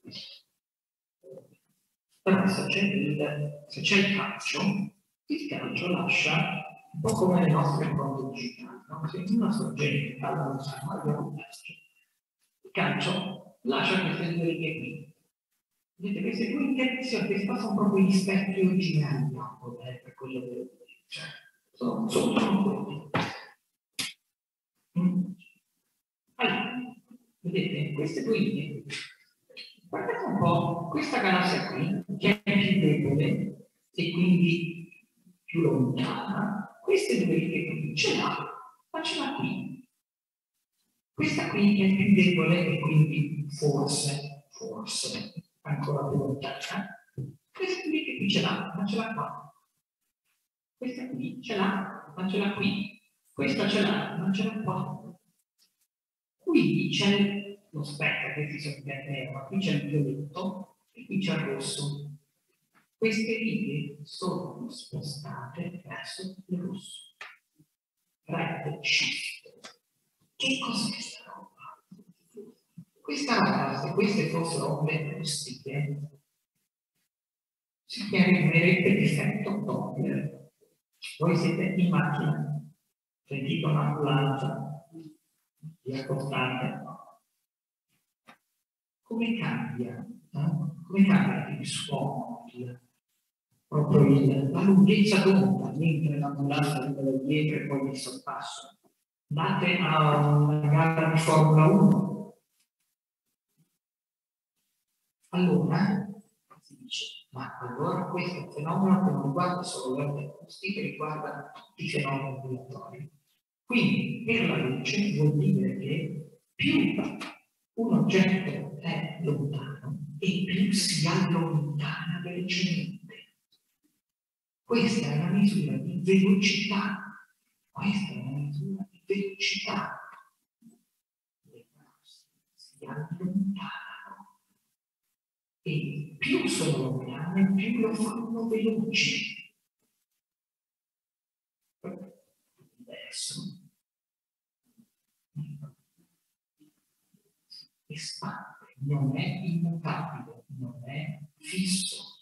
Però se c'è il, se c'è il calcio, il calcio lascia un po' come le nostre corde digitali, no? Se una sorgente cala lontano, abbiamo un calcio. Il calcio lascia queste due righe qui. Vedete, queste due intersezioni, questi qua sono proprio gli specchi originali, no? Per quello che cioè, sono, sono, sono quelli. Mm. Allora, vedete, queste due linee, guardate un po', questa galassia qui, che è più debole e quindi più lontana, queste due righe qui ce l'ha, ma ce l'ha qui. Questa qui è più debole e quindi forse, forse, ancora più lontana. Questa qui qui ce l'ha, ma ce l'ha qua. Questa qui ce l'ha, ma ce l'ha qui. Questa ce l'ha, ma ce l'ha qua. Qui c'è lo spettro, questi sono bianchi, ma qui c'è il violetto e qui c'è il rosso. Queste righe sono spostate verso il rosso. Red shift. Che cos'è questa roba? Questa roba, se queste fossero onde acustiche, si chiamerebbe effetto Doppler. Voi siete in macchina, sentite un'ambulanza, vi accostate. Come cambia? Eh? Come cambia il suono? Il, proprio il, la lunghezza d'onda mentre l'ambulanza arriva dietro e poi vi sorpasso. Andate a una gara di Formula uno. Allora si dice, ma allora questo è un fenomeno che non riguarda solo le onde acustiche, riguarda tutti i fenomeni vibratori. Quindi per la luce vuol dire che più un oggetto è lontano e più si allontana velocemente. Questa è una misura di velocità. Questa è una misura di velocità. Si allontanano. E più sono lontane, più lo fanno veloce. Adesso espande, non è immutabile, non è fisso.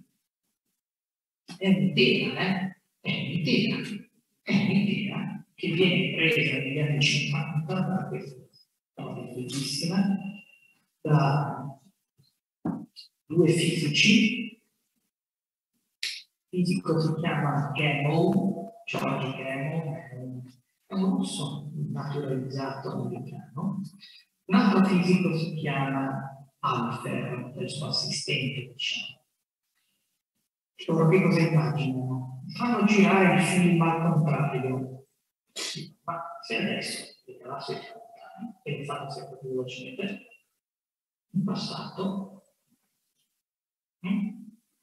È un'idea, eh? È un'idea, è un'idea che viene presa negli anni cinquanta da questa storia bellissima, da due fisici. Il fisico si chiama Gamow, George Gamow, è un russo naturalizzato americano. Un altro fisico si chiama Alfer, il suo assistente, diciamo. Loro che cosa immaginano? Fanno girare il film al contrario. Sì, ma se adesso le galassie si allontanano e lo fanno sempre più velocemente, in passato eh,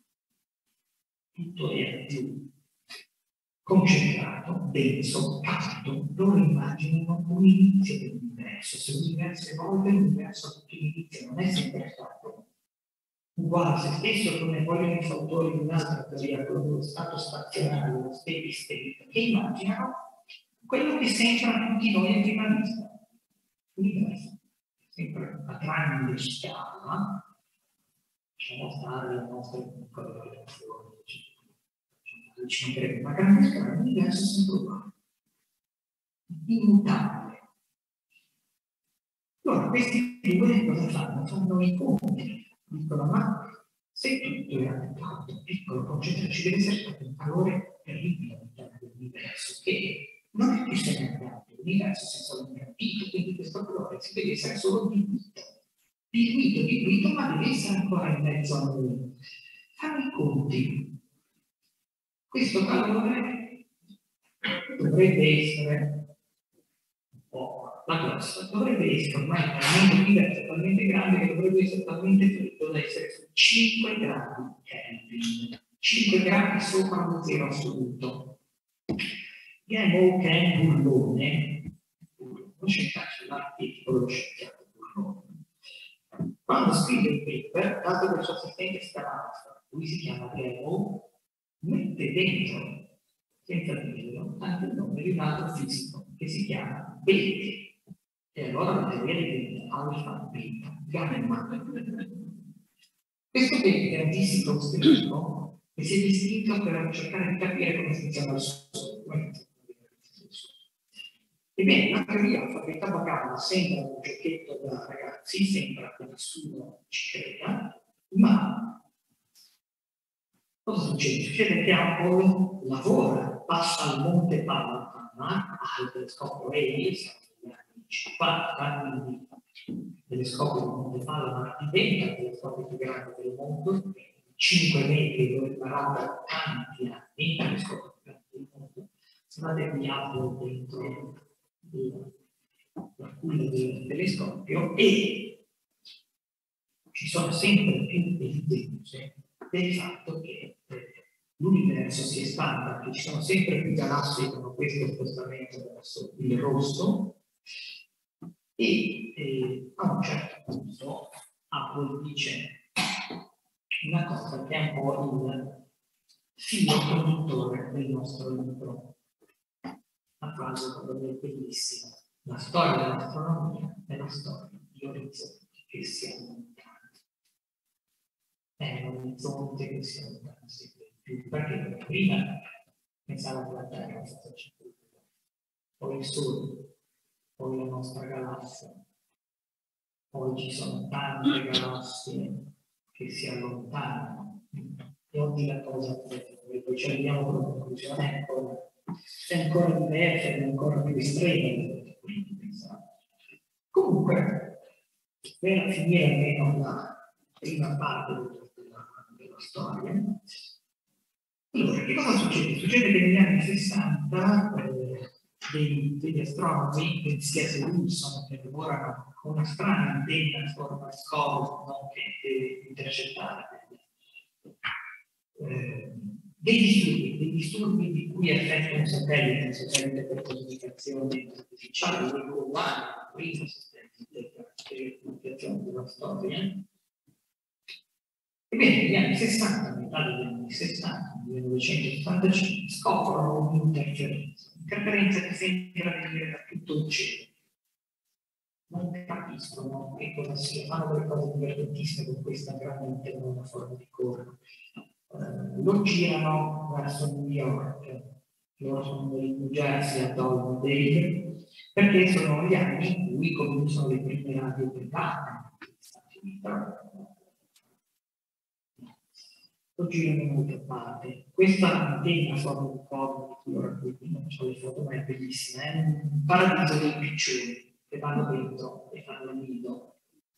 tutto era più concentrato, denso, caldo. Loro immaginano un inizio dell'universo. Se l'universo evolve, l'universo ha tutto inizio, non è sempre stato uguale a se stesso, come vogliono i fautori di un'altra teoria, quello dello stato stazionario, lo steady state, che immaginano quello che sembra a tutti noi in prima vista. L'universo, sempre a grande scala, lasciamo stare le nostre piccole relazioni, ci mancherebbe una grande scala, l'universo è sempre uguale, immutabile. Allora, questi due cosa fanno? Fanno i conti. Dicono, ma se tutto era tanto piccolo, concentrato, ci deve essere stato un calore terribile all'interno dell'universo, che non è che se ne è andato, l'universo si è solo ingrandito, quindi questo calore si deve essere solo diluito, diluito, diluito, ma deve essere ancora in mezzo a noi. Fanno i conti. Questo calore dovrebbe essere un po' la grossa, dovrebbe essere ormai talmente diverso, talmente grande che dovrebbe essere talmente freddo da essere su cinque gradi Kelvin, cinque gradi sopra lo zero assoluto. Gamow, che è un bullone, lo scienziato l'articolo dello scienziato bullone, quando scrive il paper, dato che il suo assistente si chiama, lui si chiama Gamow, mette dentro, senza dirlo, anche il nome di un altro fisico, che si chiama Bethe. E allora la teoria diventa alfa, beta, gamma. Questo Bethe è un fisico austriaco che si è distinto per cercare di capire come funziona il Sole. Ebbene, la teoria alfabeta gamma sembra un giochetto da ragazzi, sembra che nessuno ci creda, ma cosa succede? Succede che Apple lavora, passa al Monte Palma, al telescopio Hale, siamo negli anni cinquanta, quindi il telescopio del Monte Palma diventa il telescopio più grande del mondo, cinque metri, dove parata tanti anni, il telescopio più grande del mondo, andate di Apple dentro la culla del telescopio e ci sono sempre più evidenze del fatto che eh, l'universo si espanda, che ci sono sempre più galassie con questo spostamento verso il rosso e eh, a un certo punto Apple dice una cosa che è un po' il filo conduttore del nostro libro. La frase è bellissima. La storia dell'astronomia è la storia di orizzonti che si allontanano. È un orizzonte che si allontana sempre più. Perché prima pensavo che la Terra fosse il centro del mondo, poi il Sole, poi la nostra galassia, poi ci sono tante galassie che si allontanano. E oggi la cosa, poi ci arriviamo con la conclusione ancora. È ancora diversa, è ancora più estrema. Comunque, per finire almeno la prima parte della, della storia, allora, che cosa succede? Succede che negli anni sessanta eh, dei, degli astronomi, pensieri Wilson, che lavorano con una strana antenna in forma di cono che deve intercettare eh, dei disturbi, dei disturbi di cui effettua un satellite, un satellite per comunicazione artificiale, quello umano, il primo satellite per comunicazione della storia. Ebbene, negli anni sessanta, a metà degli anni sessanta, millenovecentosessantacinque, scoprono un'interferenza, un'interferenza che sembra venire da tutto il cielo. Non capiscono che cosa sia, fanno delle cose divertentissime con questa grande antenna, una forma di corno. Uh, lo girano verso New York, loro sono del New Jersey a Dolmodale, perché sono gli anni in cui cominciano le prime radio private negli Stati Uniti. Lo girano in molte parti. Questa antenna forma di corno, di cui ora qui non so le foto, ma è bellissima, è un paradiso dei piccioni che vanno dentro e fanno il nido.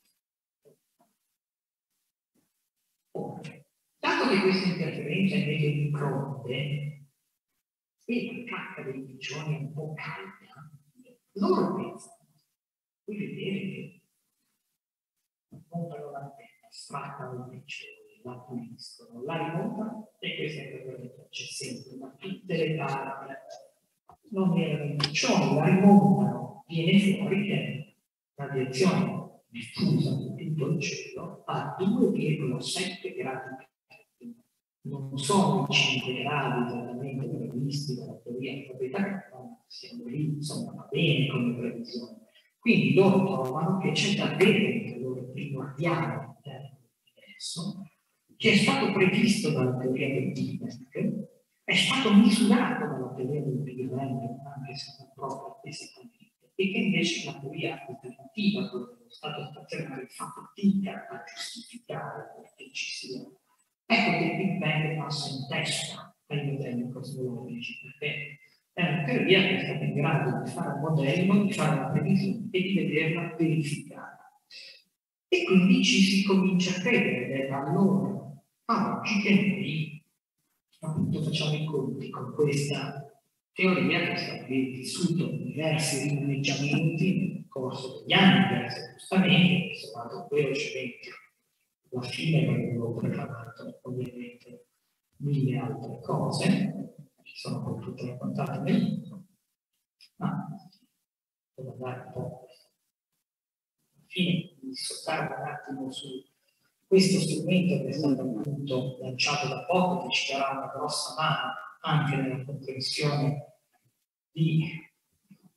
Okay. Dato che questa interferenza è nelle microonde e la cacca dei piccioni è un po' calda, loro pensano, puoi vedere che montano l'antenna, straccano i piccioni, la puliscono, la rimontano e questa interferenza c'è sempre, ma tutte le parti non erano i piccioni, la rimontano, viene fuori che la radiazione diffusa in tutto il cielo a due virgola sette gradi. Non sono i cinque gradi esattamente previsti dalla teoria alfabeta, ma siamo lì, insomma, va bene come previsione. Quindi loro trovano che c'è davvero un calore primordiale all'interno dell'universo, che è stato previsto dalla teoria del Big Bang, è stato misurato dalla teoria del Big Bang, anche se non proprio esattamente, e che invece la teoria alternativa, quella dello stato stazionario, fa fatica a giustificare perché ci sia. Ecco che il Big Bang passa in testa ai modelli cosmologici, perché è una teoria che è stata in grado di fare un modello, di fare una previsione e di vederla verificata. E quindi ci si comincia a credere, ed è da allora a oggi che noi appunto facciamo i conti con questa teoria che è stata vissuta in diversi rimaneggiamenti nel corso degli anni, diversi aggiustamenti, che sono andato velocemente. La fine avevo preparato ovviamente mille altre cose, che sono poi tutte raccontate nel libro, ma devo andare un po' alla fine, mi soffermo un attimo su questo strumento che è stato appunto lanciato da poco, che ci darà una grossa mano anche nella comprensione di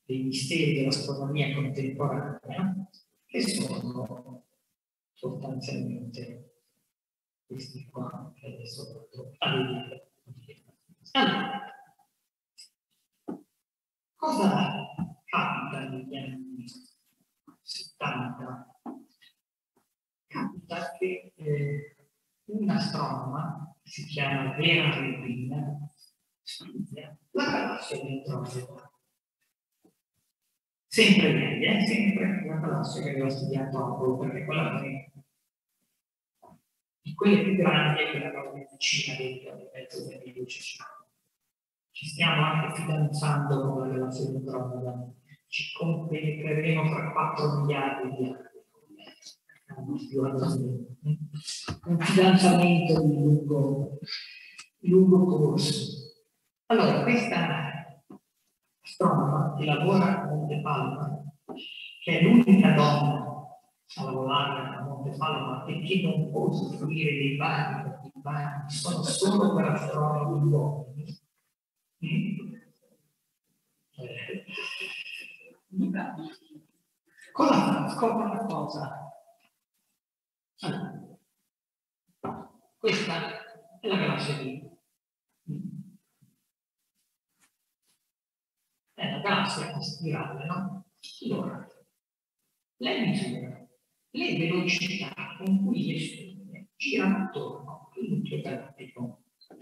dei misteri dell'astronomia contemporanea, che sono sostanzialmente questi qua che adesso vado a vedere. Allora, cosa capita negli anni settanta? Capita che eh, un'astronoma, che si chiama Vera Rubin, studia la galassia di Andromeda. Sempre lei, eh? Sempre una galassia che aveva studiato Hubble, perché quella è di quelle più grandi che erano una decina di mezzo di luce. Ci stiamo anche fidanzando con la galassia di Andromeda, ci compenetreremo fra quattro miliardi di anni. Un fidanzamento di lungo, di lungo corso. Allora, questa astronoma che lavora a Montepalma, che è l'unica donna a lavorare a Montepalma e che non può usufruire dei bagni, perché i bagni sono solo per astronomi uomini. Eh. Cosa fa? Scopre una cosa. Allora, questa è la galassia di è una galassia a spirale, no? Allora, lei misura le velocità con cui le stelle girano attorno al nucleo galattico.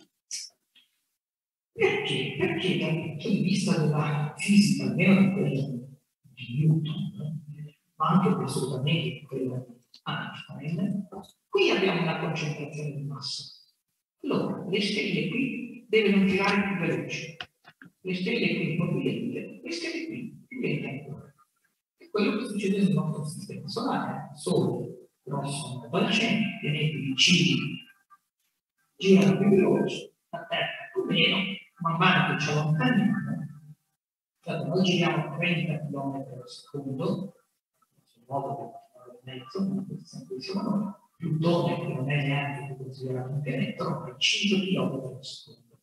Perché? Perché dal punto di vista della fisica, almeno di quella di Newton, ma anche assolutamente di quella di Einstein, qui abbiamo una concentrazione di massa. Allora, le stelle qui devono girare più veloci, le stelle qui un po' più lente, le stelle qui più lente ancora. È quello che succede nel nostro sistema solare. Il Sole, grosso modo al centro, i pianeti vicini girano più veloci, la Terra più meno, man mano che ci allontaniamo, cioè noi giriamo trenta chilometri al secondo, in modo che mezzo, in cui siamo noi, Plutone, che non è neanche considerato un pianeta, ma cinque chilometri al secondo.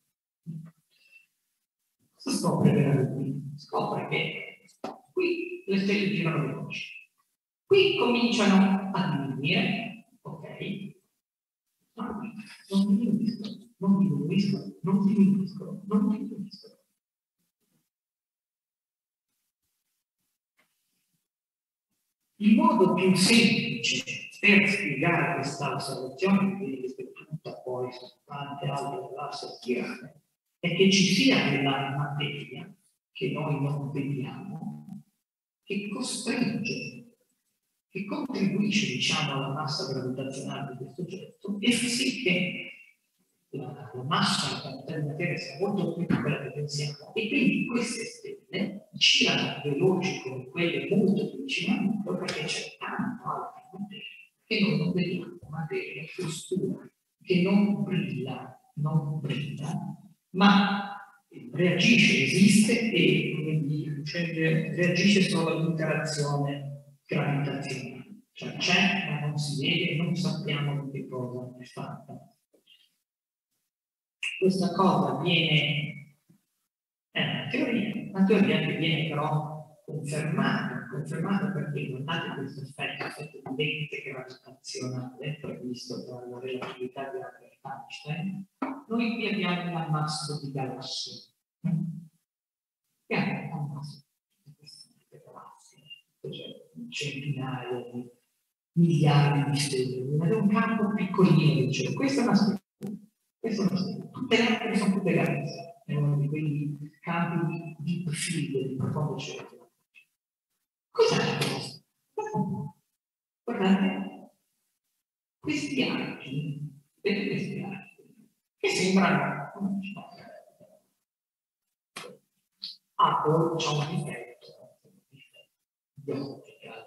Cosa scopre Vera Rubin? Scopre che qui le stelle girano veloci, qui cominciano a diminuire, ok? Ma qui non diminuiscono, non diminuiscono, non diminuiscono, non diminuiscono. Il modo più semplice per spiegare questa osservazione, che è ripetuta poi su tante altre galassie spirali, è che ci sia della materia che noi non vediamo, che costringe, che contribuisce, diciamo, alla massa gravitazionale di questo oggetto e fa sì che la, la massa della materia sia molto più di quella che pensiamo, e quindi queste stelle girano veloci come quelle molto più vicine al nucleo, perché c'è tanto altra materia che noi non vediamo, materia che oscura, che non brilla, non brilla, ma reagisce, esiste e, come dire, cioè, reagisce solo all'interazione gravitazionale. Cioè c'è, ma non si vede, non sappiamo di che cosa è fatta. Questa cosa viene, è una teoria, una teoria che viene però confermata, confermata perché guardate questo effetto, effetto di lente gravitazionale previsto dalla relatività di Albert Einstein. Noi qui abbiamo un ammasso di galassie. Che è un ammasso di queste galassie, cioè centinaia di miliardi di stelle, ma è un campo piccolino del cielo. Questa è una stella. Questa è una stella. Tutte le altre sono tutte galassie. È uno di quei campi di deep field, di profondo cielo. Cos'è questo? Guardate, questi archi, vedete questi archi, che sembrano, Apple c'ha un difetto di ottica,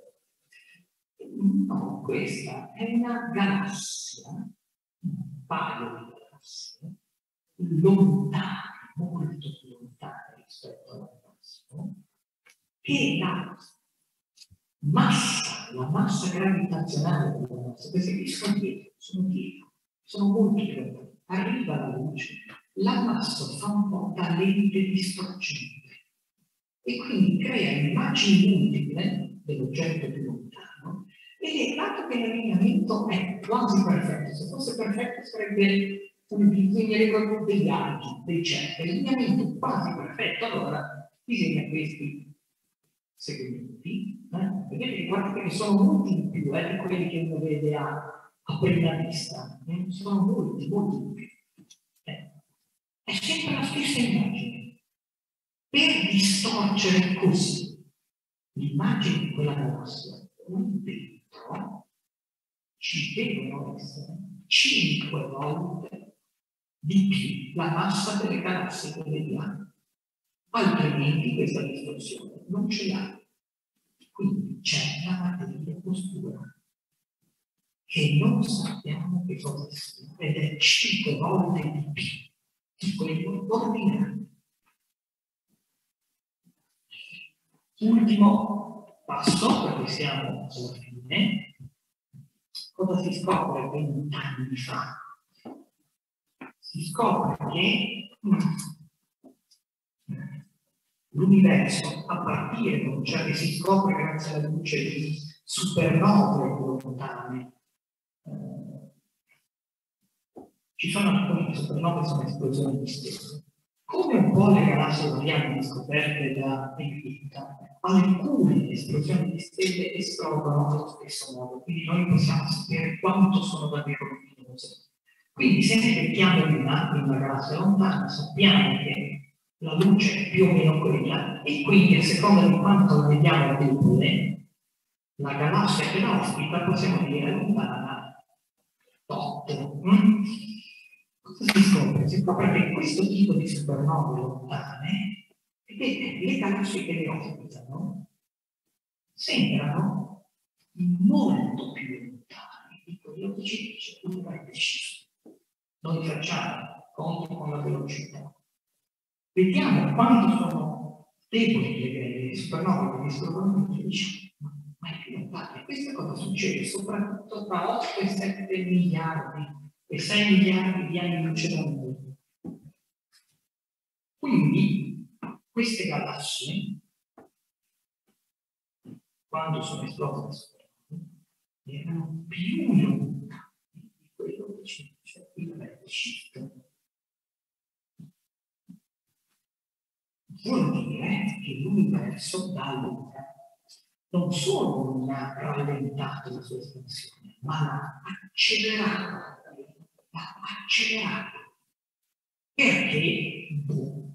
no, questa è una galassia, un paio di galassie, lontane, molto più lontane rispetto alla galassia, che la massa, la massa gravitazionale della galassia, queste qui sono dietro, sono dietro, sono molto più lontane, arriva la luce, la massa fa un po' da lente di sporgente e quindi crea immagini multiple dell'oggetto più lontano, e dato che l'allineamento è quasi perfetto, se fosse perfetto sarebbe un bisognerebbe degli archi, dei cerchi, l'allineamento quasi perfetto, allora disegna questi segmenti, eh? Vedete, guardate che sono molti di più eh, di quelli che uno vede a, a prima vista, eh? Sono molti, molti di più. Eh. È sempre la stessa immagine. Per distorcere così l'immagine di quella galassia qui dentro ci devono essere cinque volte di più la massa delle galassie che vediamo, altrimenti questa distorsione non ce l'ha. Quindi c'è una materia oscura che non sappiamo che cosa sia ed è cinque volte di più di quello ordinario. Ultimo passo, perché siamo alla fine. Cosa si scopre vent'anni fa? Si scopre che l'universo, a partire, cioè che si scopre grazie alla luce di supernove lontane. Eh, ci sono alcune supernove che sono esplosioni di stelle. Come un po' le galassie variabili scoperte da Einstein, alcune esplosioni di stelle esplodono allo stesso modo, quindi noi possiamo sapere quanto sono davvero luminose. Quindi se ne mettiamo in una, in una galassia lontana, sappiamo che la luce è più o meno quella, e quindi a seconda di quanto la vediamo debole, la galassia che la ospita possiamo dire lontana tot. Mm? Cosa si scopre? Si scopre che questo tipo di supernove lontane, vedete, le galassie che le ospitano sembrano molto più lontane di quello che ci dice un preciso. Noi facciamo conto con la velocità. Vediamo quanto sono deboli le supernove che discorrono e diciamo, ma è più lontane. Questa cosa succede soprattutto tra otto e sette miliardi e sei miliardi di anni luce da noi. Quindi queste galassie, quando sono esplose, erano più lontane di quello che ci dice il redshift. Vuol dire che l'universo da allora non solo non ha rallentato la sua espansione, ma l'ha accelerata. L'ha accelerata. Perché? Boh.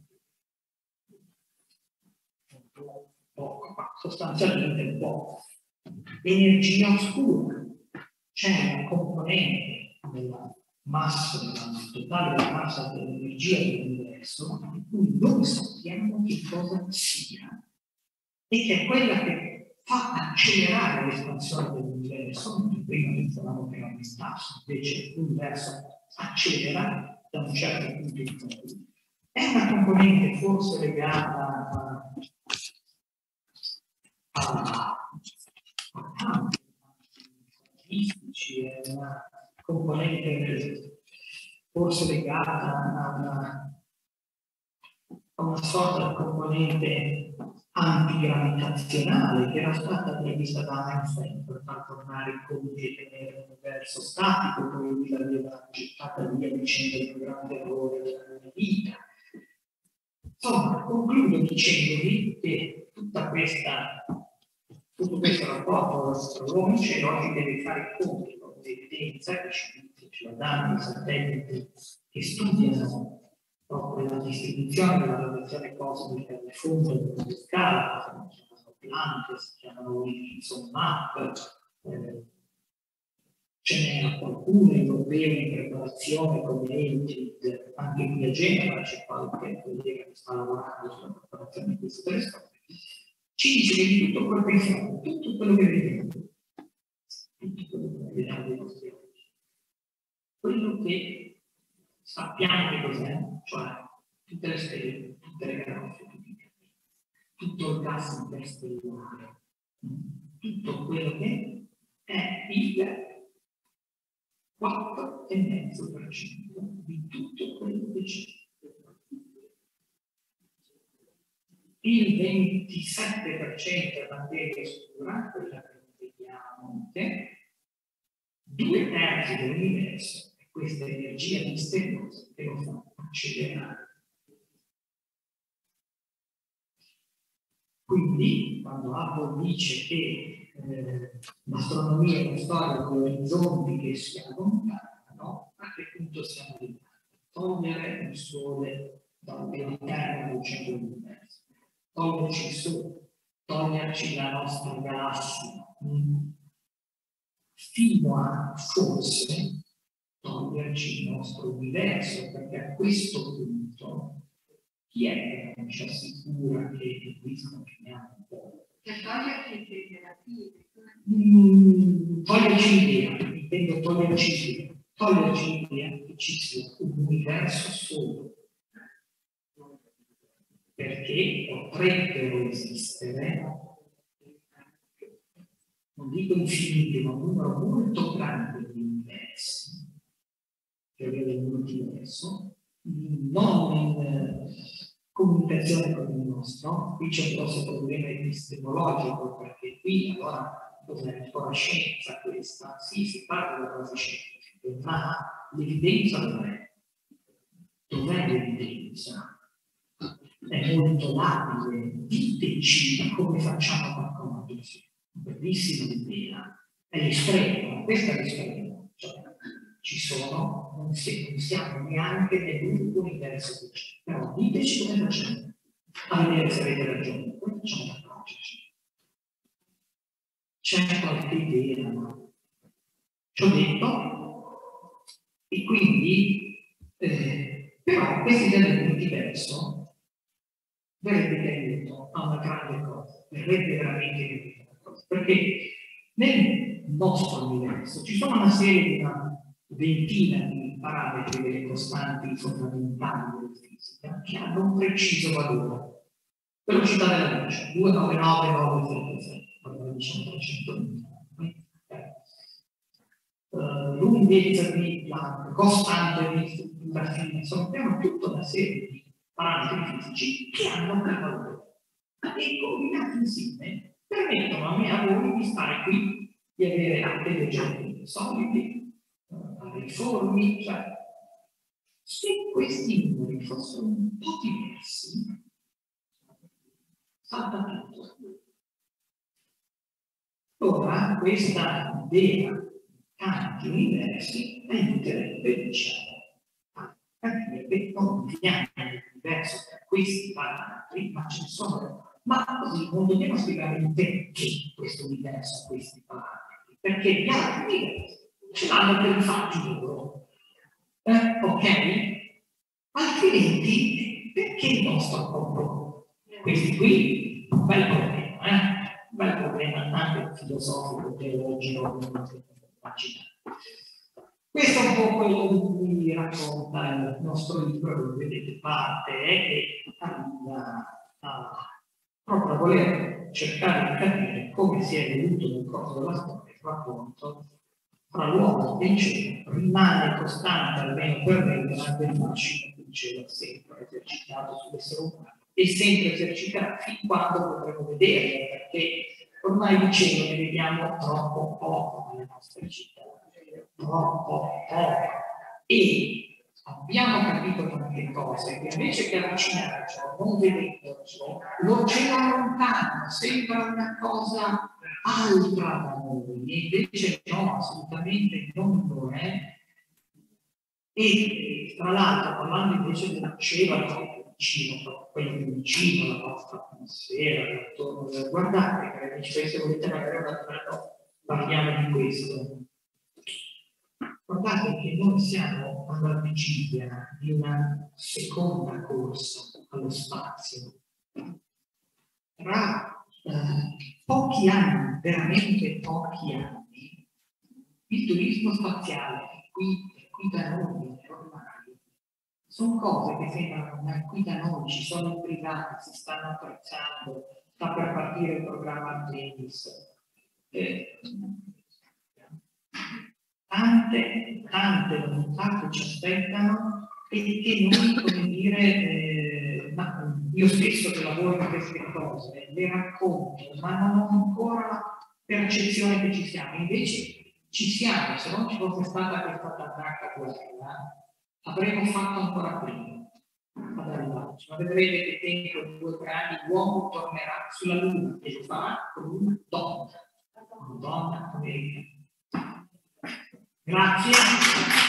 Poco, ma sostanzialmente poco. Energia oscura. C'è una componente della massa, della totale della massa dell'energia dell'universo, di cui non sappiamo che cosa sia, e che è quella che fa accelerare l'espansione dell'universo. Prima dicevamo che non stasse, invece l'universo accelera da un certo punto di vista. È una componente forse legata a, a, a campi fisici, è una componente forse legata a una, a una sorta di componente antigravitazionale che era stata prevista da Einstein per far tornare i conti e tenere l'universo statico, poi lui l'aveva gettata via dicendo il più grande errore della mia vita. Insomma, concludo dicendovi che tutta questa, tutto questo rapporto astronomico oggi deve fare i conti con l'evidenza che ci danno i satelliti che studiano proprio la distribuzione della radiazione cosmica nel fondo della scala, si chiamano Planck, si chiamano Wilkinson Map, eh, ce n'era qualcuno europeo in preparazione come Euclid, anche qui a Genova c'è qualche collega che sta lavorando sulla preparazione di questo telescopio, ci dice che di tutto quello che siamo, tutto quello che vediamo, tutto quello che vediamo dei nostri occhi, quello che sappiamo che cos'è, cioè tutte le stelle, tutte le galassie, tutto il gas interstellare, tutto quello che è il quattro virgola cinque per cento di tutto quello che c'è. il ventisette per cento è materia scura, quella che vediamo, due terzi dell'universo, e questa energia misteriosa che lo fa accelerare. Quindi, quando Hubble dice che eh, l'astronomia è una storia di orizzonti che si allontanano, a che punto siamo arrivati? Togliere il Sole dall'eterna luce dell'universo, toglierci il Sole, toglierci la nostra galassia, mm. fino a forse toglierci il nostro universo, perché a questo punto chi è che non ci assicura che qui sconfiniamo un po'? Per toglierci le terapie. Mm, toglierci l'idea, intendo toglierci l'idea. Toglierci l'idea che ci sia un universo solo, perché potrebbero esistere, non dico infiniti, ma un numero molto grande di universi, teoria del multiverso, non in comunicazione con il nostro. Qui c'è un grosso problema epistemologico, perché qui allora cos'è ancora scienza questa? Sì, si parla della base scientifica, ma l'evidenza dov'è? Dov'è l'evidenza? È molto labile, diteci come facciamo a accorgersi. Bellissima idea, è l'estremo, questa è l'estremo, cioè ci sono, non, si, non siamo neanche nell'unico universo che c'è, però diteci come facciamo a vedere se avete ragione, come facciamo ad accorgerci? C'è qualche idea, no? Ci ho detto, e quindi, eh, però questa idea del multiverso verrebbe aiuto a una grande cosa, verrebbe veramente aiuto a una cosa, perché nel nostro universo ci sono una serie di una ventina di parametri delle costanti fondamentali della fisica che hanno un preciso valore. Velocità della luce, due nove nove nove sette sette, allora diciamo trecentomila. Uh, lunghezza di Planck, costante di struttura fine, sappiamo tutta una serie di parametri fisici che hanno quel valore e combinati insieme permettono a me e a voi di stare qui, di avere degli oggetti solidi, uniformi, cioè se questi numeri fossero un po' diversi, salta tutto. Ora questa idea tanti universi aiuterebbe, diciamo, a capire che non viene diverso per questi parametri, ma ce ne sono. Ma così non dobbiamo spiegare il perché questo universo ha questi parametri, perché gli altri universi ce l'hanno per i fatti loro. Eh, ok? Altrimenti, perché il nostro corpo? Questi qui, un bel problema, eh? Un bel problema anche filosofico, teologico, questo è un po' quello di cui racconta il nostro libro, vedete parte e arriva a proprio a voler cercare di capire come si è evoluto nel corso della storia il rapporto tra l'uomo e il cielo. Rimane costante, almeno per me, durante il fascino che il cielo ha sempre esercitato sull'essere umano e sempre eserciterà fin quando potremo vederlo, perché ormai di cielo ne vediamo troppo poco nelle nostre città, troppo poco. E abbiamo capito tante cose che invece che avvicinarci, non vedendoci, lo cielo lontano, sembra una cosa altra da noi, e invece no, assolutamente non lo è. E tra l'altro, parlando invece del cielo, proprio vicino, quello vicino alla nostra atmosfera, guardate, cari amici, se volete magari un attimo parliamo di questo. Guardate che noi siamo alla vigilia di una seconda corsa allo spazio. Tra eh, pochi anni, veramente pochi anni, il turismo spaziale è qui, è qui da noi, ormai. Sono cose che sembrano ma qui da noi, ci sono i privati, si stanno attrezzando, sta per partire il programma Artemis. Eh, Tante, tante novità che ci aspettano e che noi, come dire, eh, ma io stesso che lavoro in queste cose, le racconto, ma non ho ancora la percezione che ci siamo. Invece ci siamo, se non ci fosse stata questa dannata guerra, avremmo fatto ancora prima ad arrivarci. Ma vedrete che dentro due o tre anni l'uomo tornerà sulla Luna e lo farà con una donna, una donna americana. Grazie.